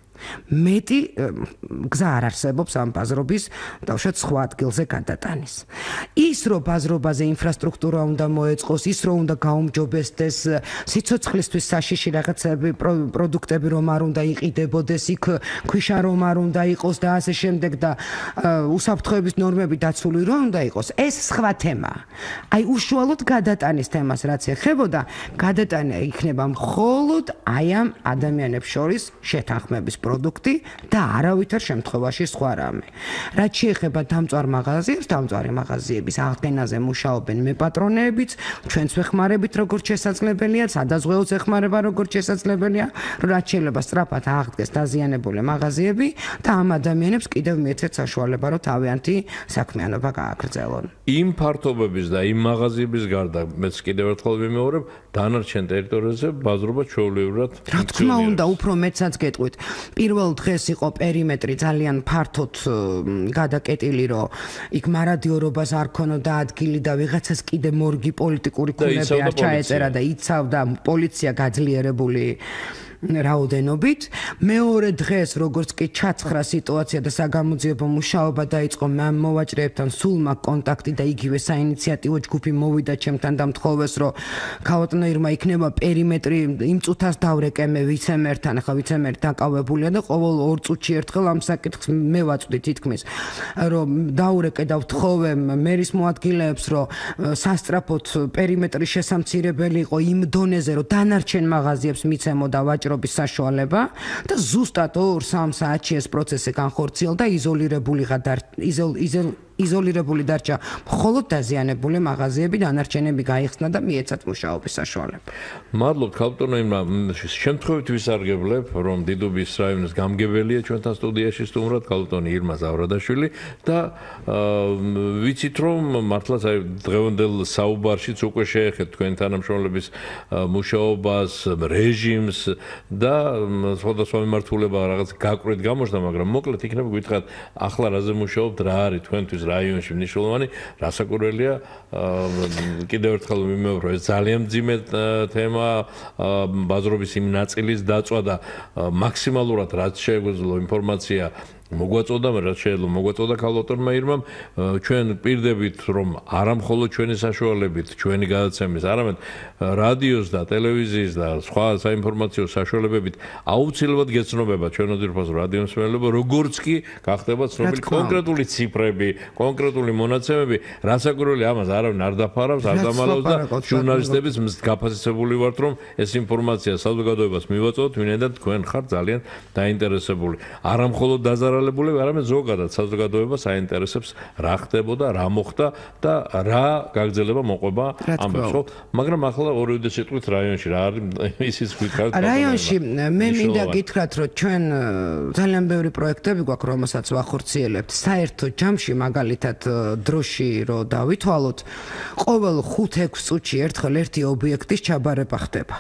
მეტი გზა არ არსებობს ამ ბაზრობის დავშოთ სხვა ადგილზე გადატანის. ის რომ ბაზრობაზე ინფრასტრუქტურა უნდა მოეწყოს, ის რომ უნდა გაუმჯობესდეს სიცოცხლისთვის საშიში რაღაცები, პროდუქტები რომ არ უნდა იყიდებოდეს, იქ ქვიშა რომ არ უნდა იყოს და ასე შემდეგ და უსაფრთხოების ნორმები დაცული რომ უნდა იყოს, ეს სხვა თემაა. აი უშუალოდ გადატანის თემას რაც ეხებოდა, გადატანა იქნება მხოლოდ აი ამ ადამიანებს შორის შეთანხმების პროდუქტი და არავითარ შემთხვევაში სხვა რამე. რაც შეეხება დამწვარ მაღაზიებს, დამწვარი მაღაზიების აღდგენაზე მუშაობენ მეპატრონეებიც, ჩვენც ვეხმარებით როგორც შესაძლებელია, სადაზღვეოც ეხმარება როგორც შესაძლებელია, რაც შეიძლება სწრაფად აღდგეს დაზიანებული მაღაზიები და ამ ადამიანებს კიდევ მიეცეთ საშუალება, რომ თავიანთი საქმიანობა გააგრძელონ. იმ ფართობების და იმ მაღაზიების გარდა მეც კიდევ ერთხელ ვიმეორებ, დანარჩენ ტერიტორიაზე ბაზრობა ჩვეულებრივად რა თქმა უნდა, უფრო მეცაც გეტყვით. პირველ დღეს იყო პერიმეტრი ძალიან ფართოდ გადაკეტილი, რომ იქ მარადიორობას არ ქონოდა ადგილი და ვიღაცას კიდე მორგი პოლიტიკური ქონები არ ჩაეწერა და იცავდა პოლიცია გაძლიერებული რაოდენობით. მეორე დღეს როგორც კი ჩაცხრა სიტუაცია და საგამოძიებო მუშაობა დაიწყო, მოვაჭრეებთან სულმა კონტაქტი და იგივე საინიციატივო ჯგუფი მოვიდა ჩემთან და მთხოვეს, რომ ქალბატონო ირმა იქნება პერიმეტრი იმ წუთას დავრეკე მე ვიცემერთან, ახლა ვიცემერი დაკავებულია და ყოველ ორ წუთში ერთხელ ამ საკითხს მე ვაწვდი თითქმის, რომ დავრეკე და ვთხოვე მერის მოადგილეებს, რომ სასწრაფოდ პერიმეტრის შესამცირებელი იყო იმ დონეზე, რომ დანარჩენ მაღაზიებს მიცემოდა ვაჭრობის საშუალება და ზუსტად ორ სამ საათში ეს პროცესი განხორციელდა, იზოლირებულიღა და იზოლირებული დარჩა მხოლოდ დაზიანებული მაღაზიები, დანარჩენები გაიხსნა და მიეცათ მუშაობის საშუალება. მადლობთ ქალბატონო ირმა, შემთხვევით ვისარგებლებ, რომ დიდუბის რაიონის გამგებელია ჩვენთან სტუდიაში სტუმრად ქალბატონი ირმა ზავრადაშვილი და ვიცით რომ მართლაც აი დღევანდელ საუბარშიც უკვე შეეხეთ თქვენ თანამშრომლების მუშაობას, რეჟიმს და სხვადასხვა მიმართულება რაღაც გაკვეთ გამოჩნდა, მაგრამ მოკლედ იქნება გითხრათ, ახლა რაზე მუშაობთ, რა არის თქვენთვის რაიონში მნიშვნელოვანი, რასაკვირველია, კიდევ ერთხელ ვიმეორებ, ეს ძალიან მძიმე თემა, ბაზრობის იმ ნაწილის დაწვა და მაქსიმალურად რაც შეგვეძლო ინფორმაცია მოგვაწოდა, რაც შეიძლება მოგვაწოდა ქალბატონმა ირმამ, ჩვენ პირდებით რომ არა მხოლოდ ჩვენი საშუალებით, ჩვენი გადაცემის, არამედ რადიოს და ტელევიზიის და სხვა საინფორმაციო საშუალებებით აუცილებლად გეცნობება ჩვენ ოდირფას რადიო მსმენელებო, როგორც კი გახდება ცნობილი კონკრეტული ციფრები, კონკრეტული მონაცემები, რასაკვირველი ამას არავინ არ დაფარავს, არ დამალავს და ჟურნალისტებიც გაფასისებული ვართ, რომ ეს ინფორმაცია საზოგადოებას მივაწოდოთ, ვინაიდან თქვენ ხართ ძალიან დაინტერესებული. არა მხოლოდ დაზარალ გენერალებულები, არამედ ზოგადად საზოგადოებას აინტერესებს რა ხდებოდა, რა მოხდა და რა გაგრძელება მოყვება ამბებს, ხო? მაგრამ ახლა ორივე სიტყვით რაიონში რა არის ისიც გითხრათ. რაიონში მე მინდა გითხრათ, რომ ჩვენ ძალიან ბევრი პროექტები გვაქვს, რომელსაც ვახორციელებთ. საერთო ჯამში მაგალითად დროში რო დავითვალოთ, ყოველ ხუთ-ექვს წუთში ერთხელ ერთი ობიექტის ჩაბარება ხდება.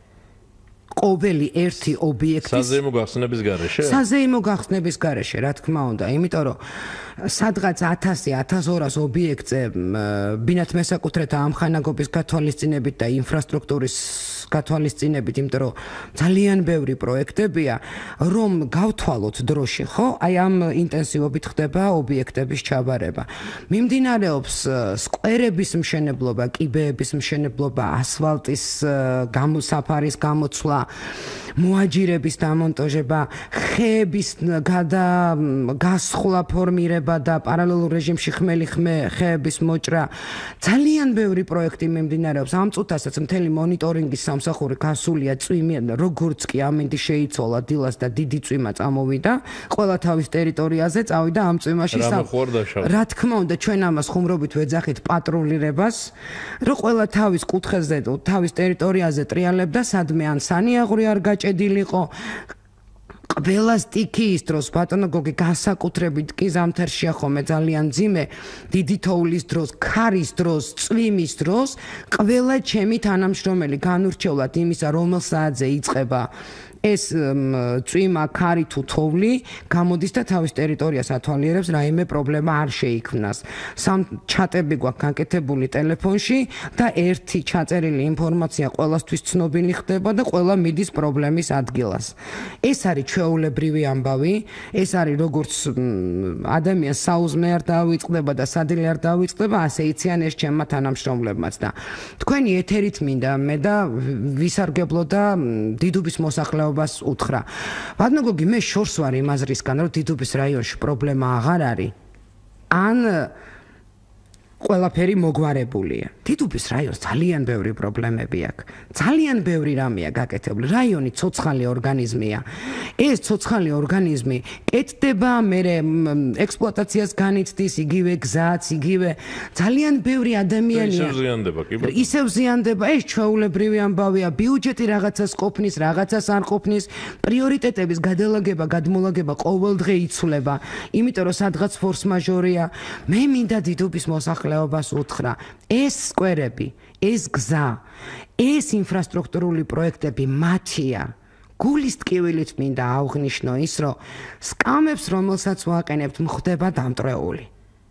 ყოველი ერთი ობიექტის საზეიმო გახსნების გარეშე? საზეიმო გახსნების გარეშე, რა თქმა უნდა, იმიტომ რომ სადღაც ათასი ათას ორას ობიექტზე ბინათ მესაკუთრეთა ამხანაგობის გათვალისწინებით და ინფრასტრუქტურის გათვალისწინებით, იმიტომ რომ ძალიან ბევრი პროექტებია, რომ გავთვალოთ დროში, ხო? აი ამ ინტენსივობით ხდება ობიექტების ჩაბარება. მიმდინარეობს სკვერების მშენებლობა, კიბეების მშენებლობა, ასფალტის გამოსაფარის გამოცვლა, მოაჯირების დამონტაჟება, ხეების გადა გასხლა ფორმირება და პარალელურ რეჟიმში ხმელი ხეების მოჭრა. ძალიან ბევრი პროექტი მიმდინარეობს. ამ წუთასაც მთელი მონიტორინგის სამსახური გასულია წვიმიან, როგორც კი ამინდი შეიცვალა დილას და დიდი წვიმა წამოვიდა, ყველა თავის ტერიტორიაზე წავიდა ამ წვიმაში. რა თქმა უნდა, ჩვენ ამას ხუმრობით ვეძახით პატრულირებას, რომ ყველა თავის კუთხეზე, თავის ტერიტორიაზე ტრიალებდა, სადმე ან სანიაღვრე არ გაჭედილიყო. ყველა სტიქიის დროს ბატონო გოგი განსაკუთრებით კი ზამთარშია ხოლმე ძალიან ძიმე, დიდი თოვლის დროს, ქარის დროს, წვიმის დროს, ყველა ჩემი თანამშრომელი განურჩევლად იმისა, რომელ საათზე იწყება ეს წვიმა, ქარი თუ თოვლი, გამოდის და თავის ტერიტორიას ათვალიერებს, რაიმე პრობლემა არ შეიქმნას. სამ ჩატები გვაქვს გაკეთებული ტელეფონში და ერთი ჩაწერილი ინფორმაცია ყველასთვის ცნობილი ხდება და ყველა მიდის პრობლემის ადგილას. ეს არის ჩვეულებრივი ამბავი, ეს არის როგორც ადამიანს საუზმე არ დაავიწყდება და სადილე არ დაავიწყდება, ასე იციან ეს ჩემმა თანამშრომლებმაც და თქვენი ეთერით მინდა მე და ვისარგებლო და დიდუბის მოსახლეობა უთხრა. ბატონო გოგი, მე შორს ვარ იმ აზრისგან, რომ დიდუბის რაიონში პრობლემა აღარ არის. ან ყველაფერი მოგვარებულია. დიდუბის რაიონს ძალიან ბევრი პრობლემები აქვს. ძალიან ბევრი რამეა გაკეთებული. რაიონი ცოცხალი ორგანიზმია. ეს ცოცხალი ორგანიზმი კეთდება, მე ექსპლუატაციას განიცდის, იგივე გზაც, იგივე ძალიან ბევრი ადამიანია. ისევ ზიანდება, კი ბატონო. ისევ ზიანდება, ეს ჩვეულებრივი ამბავია. ბიუჯეტი რაღაცას ყოფნის, რაღაცას არ ყოფნის, პრიორიტეტების გადალაგება, გადმოლაგება ყოველდღე იცვლება. იმიტომ რომ სადღაც ფორს-მაჟორია. მე მინდა დიდუბის მოსახლეობას უთხრა, ეს სკვერები, ეს გზა, ეს ინფრასტრუქტურული პროექტები მათია. გულის ტკივილით მინდა აღვნიშნო ის, რომ სკამებს, რომელსაც ვაყენებთ, მხდება დამტრეული.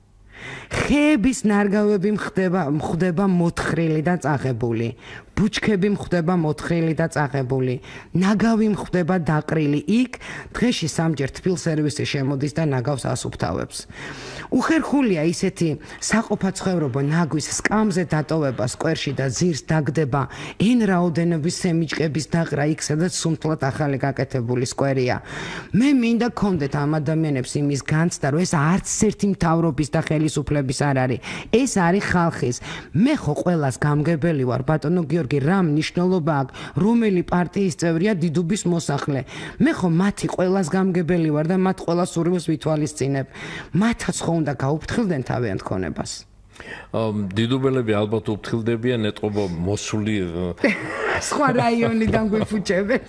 ხეების ნარგავები მხდება, მხდება მოთხრილი და წაღებული. ბუჩქები მხდება მოთხრილი და წაღებული. ნაგავი მხდება დაყრილი. იქ დღეში სამჯერ თბილ სერვისი შემოდის და ნაგავს ასუფთავებს. უხერხულია ისეთი საყოფაცხოვრებო ნაგვის სკამზე დატოვება სკვერში და ძირს დაგდება ენ რაოდენობის სემიჯკების დაყრა იქ, სადაც სუნთლად ახალი გაკეთებული სკვერია. მე მინდა გქონდეთ ამ ადამიანებს იმის განცდა, რომ ეს არც ერთი მთავრობის და ხელისუფლების არ არის. ეს არის ხალხის. მე ხო ყველას გამგებელი ვარ, ბატონო გიორგი, რა მნიშვნელობა აქვს, რომელი პარტიის წევრია დიდუბის მოსახლე. მე ხო მათი ყველას გამგებელი ვარ და მათ ყველას სურვილს ვითვალისწინებ. მათაც ხო უნდა გაუფრთხილდნენ თავიანთ ქონებას. დიდუბელები ალბათ უფრთხილდებიან, ეტყობა მოსული სხვა რაიონიდან გვიფუჭებენ.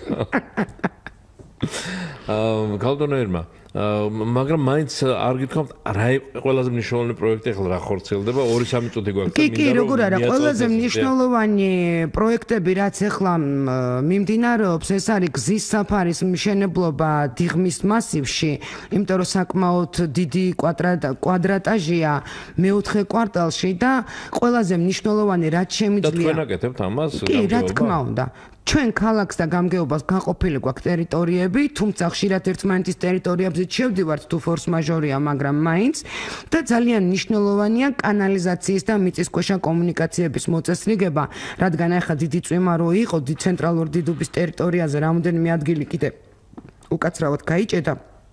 გალდონერმა მაგრამ მაინც არ გითხრათ რა ყველაზე მნიშვნელოვანი პროექტი ახლა რა ხორციელდება ორი სამი წუთი გვაქვს კი კი როგორ არა ყველაზე მნიშვნელოვანი პროექტები რაც ახლა მიმდინარეობს ეს არის გზის საფარის მშენებლობა დიღმის მასივში იმიტომ რომ საკმაოდ დიდი კვადრატაჟია მეოთხე კვარტალში და ყველაზე მნიშვნელოვანი რაც შემიძლია და თქვენ აკეთებთ ამას კი რა თქმა უნდა ჩვენ ქალაქს და გამგეობას გაყოფილი გვაქვს ტერიტორიები, თუმცა ხშირად ერთმანეთის ტერიტორიებზე შევდივართ თუ ფორს-მაჟორია, მაგრამ მაინც და ძალიან მნიშვნელოვანია კანალიზაციის და მიწისქვეშა კომუნიკაციების მოწესრიგება, რადგან ახლა დიდი წვიმა რო იყო ცენტრალურ დიდუბის ტერიტორიაზე, რამოდენიმე ადგილი კიდე უკაცრავად გაიჭედა.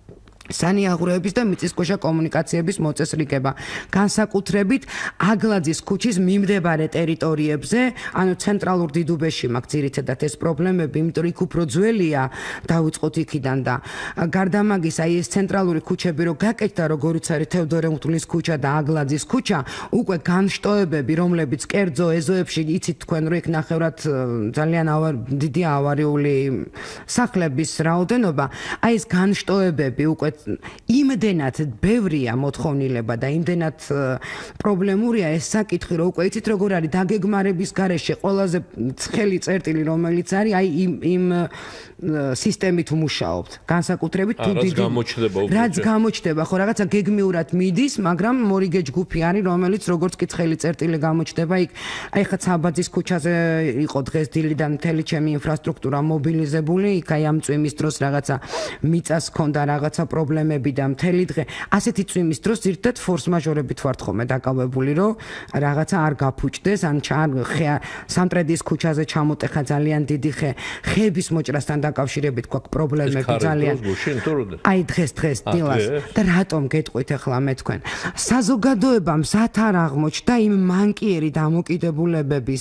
სანიაღურეების და მიწისქვეშა კომუნიკაციების მოწესრიგება. განსაკუთრებით აგლაძის ქუჩის მიმდებარე ტერიტორიებზე, ანუ ცენტრალურ დიდუბეში მაქვს ძირითადად ეს პრობლემები, იმიტომ იქ უფრო ძველია, დავიწყოთ იქიდან და გარდა მაგის, აი ეს ცენტრალური ქუჩები რო გაკეთდა, როგორიც არის თევდორე მღვდლის ქუჩა და აგლაძის ქუჩა, უკვე განშტოებები, რომლებიც კერძო ეზოებში იცით თქვენ რო იქ ნახევრად ძალიან დიდი ავარიული სახლების რაოდენობა, აი ეს განშტოებები უკვე იმდენად ბევრია მოთხოვნილება და იმდენად პრობლემურია ეს საკითხი, რომ უკვე იცით როგორ არის დაგეგმარების გარეშე ყველაზე ცხელი წერტილი რომელიც არის, აი იმ იმ სისტემით მუშაობთ. განსაკუთრებით თუ დიდი რაც გამოჩნდება, ხო რაღაცა გეგმიურად მიდის, მაგრამ მორიგე ჯგუფი არის, რომელიც როგორც კი ცხელი წერტილი გამოჩნდება, იქ აი ხა ცაბაძის ქუჩაზე იყო დღეს დილიდან მთელი ჩემი ინფრასტრუქტურა მობილიზებული, იქ აი ამ წვიმის დროს რაღაცა მიწას ჰქონდა რაღაცა პრობლემები და მთელი დღე ასეთი წვიმის დროს ერთად ფორს-მაჟორებით ვართ ხოლმე დაკავებული, რომ რაღაცა არ გაფუჭდეს, ან სამტრედის ქუჩაზე ჩამოტეხა ძალიან დიდი ხე, ხეების მოჭრასთან დაკავშირებით გვაქვს პრობლემები ძალიან. აი დღეს დღეს დილას და რატომ გეტყვით ახლა მე თქვენ? საზოგადოებამ სათ არ აღმოჩნდა იმ მანკიერი დამოკიდებულებების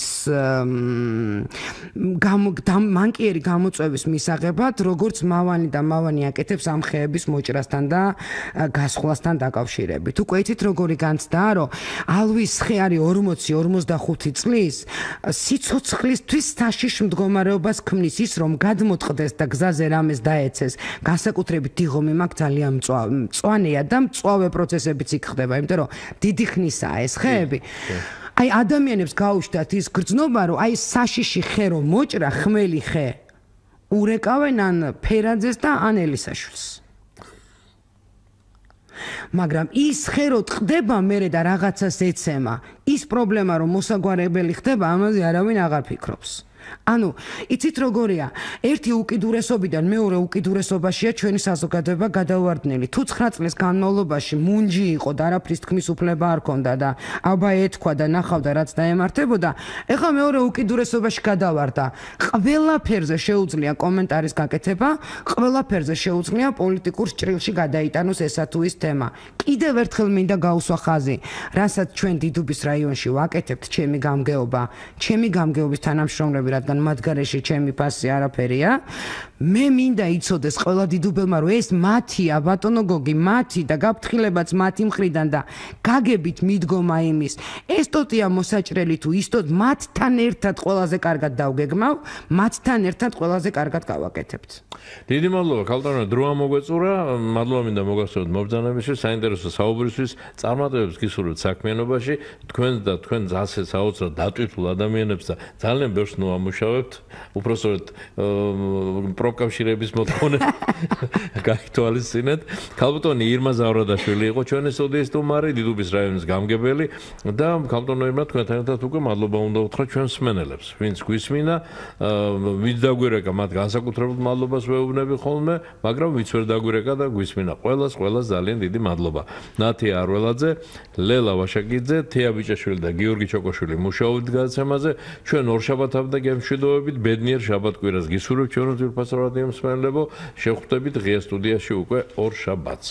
მანკიერი გამოწვევის მისაღებად, როგორც მავანი და მავანი აკეთებს ამ ხეების მოჭრასთან და გასხვლასთან დაკავშირებით. უკვე იცით როგორი განცდაა, რომ ალვის ხე არის ორმოცი ორმოცდახუთი წლის, სიცოცხლისთვის საშიშ მდგომარეობას ქმნის ის, რომ გადმოწყდეს და გზაზე რამეს დაეცეს. განსაკუთრებით დიღომი მაქვს ძალიან მწვანეა და მწვავე პროცესებიც იქ ხდება, იმიტომ რომ დიდი ხნისაა ეს ხეები. აი ადამიანებს გაუჩნდათ ის გრძნობა, რომ აი საშიში ხე რომ მოჭრა, ხმელი ხე ურეკავენ ან ფერაძეს და ან ელისაშვილს. მაგრამ ის ხე რო ტყდება მერე და რაღაცას ეცემა, ის პრობლემა რომ მოსაგვარებელი ხდება, ამაზე არავინ აღარ ფიქრობს. ანუ იცით როგორია, ერთი უკიდურესობიდან მეორე უკიდურესობაშია ჩვენი საზოგადოება გადავარდნილი. თუ ცხრა წლის განმავლობაში მუნჯი იყო და არაფრის თქმის უფლება არ ჰქონდა და აბა ეთქვა და ნახავდა რაც დაემართებოდა, ეხლა მეორე უკიდურესობაში გადავარდა. ყველაფერზე შეუძლია კომენტარის გაკეთება, ყველაფერზე შეუძლია პოლიტიკურ სჭრილში გადაიტანოს ესა თუ ის თემა. კიდევ ერთხელ მინდა გაუსვა ხაზი, რასაც ჩვენ დიდუბის რაიონში ვაკეთებთ, ჩემი გამგეობა, ჩემი გამგეობის თანამშრომლები, რადგან მათ გარეშე ჩემი ფასი არაფერია. მე მინდა იცოდეს ყველა დიდუბელმა, რომ ეს მათია, ბატონო გოგი, მათი და გაფრთხილებაც მათი მხრიდან და გაგებით მიდგომა იმის. ეს ტოტია მოსაჭრელი თუ ის ტოტ მათთან ერთად ყველაზე კარგად დავგეგმავ, მათთან ერთად ყველაზე კარგად გავაკეთებთ. დიდი მადლობა, ქალბატონო, დრო ამოგვეწურა. მადლობა მინდა მოგახსოვოთ მობრძანებისთვის, საინტერესო საუბრისთვის, წარმატებებს გისურვებთ საქმიანობაში, თქვენ და თქვენ ასე საოცრად დატვირთულ ადამიანებს და ძალიან ბევრს მოამუშავებთ. უпроსტოდ პროფკავშირების მოთხოვნე გაითვალისწინეთ. ქალბატონი ირმა ზავრადაშვილი იყო ჩვენი სტუდიის სტუმარი, დიდუბის რაიონის გამგებელი და ქალბატონო ირმა თქვენთან ერთად უკვე მადლობა უნდა უთხრა ჩვენს მსმენელებს, ვინც გვისმინა, ვინც დაგვირეკა, მათ განსაკუთრებულ მადლობას ვეუბნები ხოლმე, მაგრამ ვინც ვერ დაგვირეკა და გვისმინა, ყველას ყველას ძალიან დიდი მადლობა. ნათია არველაძე, ლელა ვაშაკიძე, თეა ბიჭაშვილი და გიორგი ჩოკოშვილი მუშაობთ გადაცემაზე. ჩვენ ორშაბათამდე გემშვიდობებით, ბედნიერ შაბათ-კვირას გისურვებთ ჩვენო ძვირფასო რადიო მსმენელებო, შევხვდებით ღია სტუდიაში უკვე ორ შაბათს.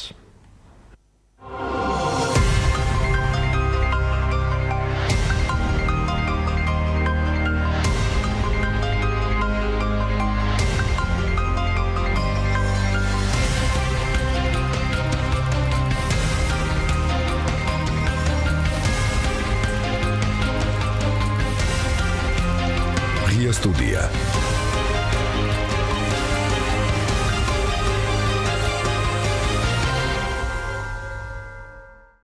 Студия.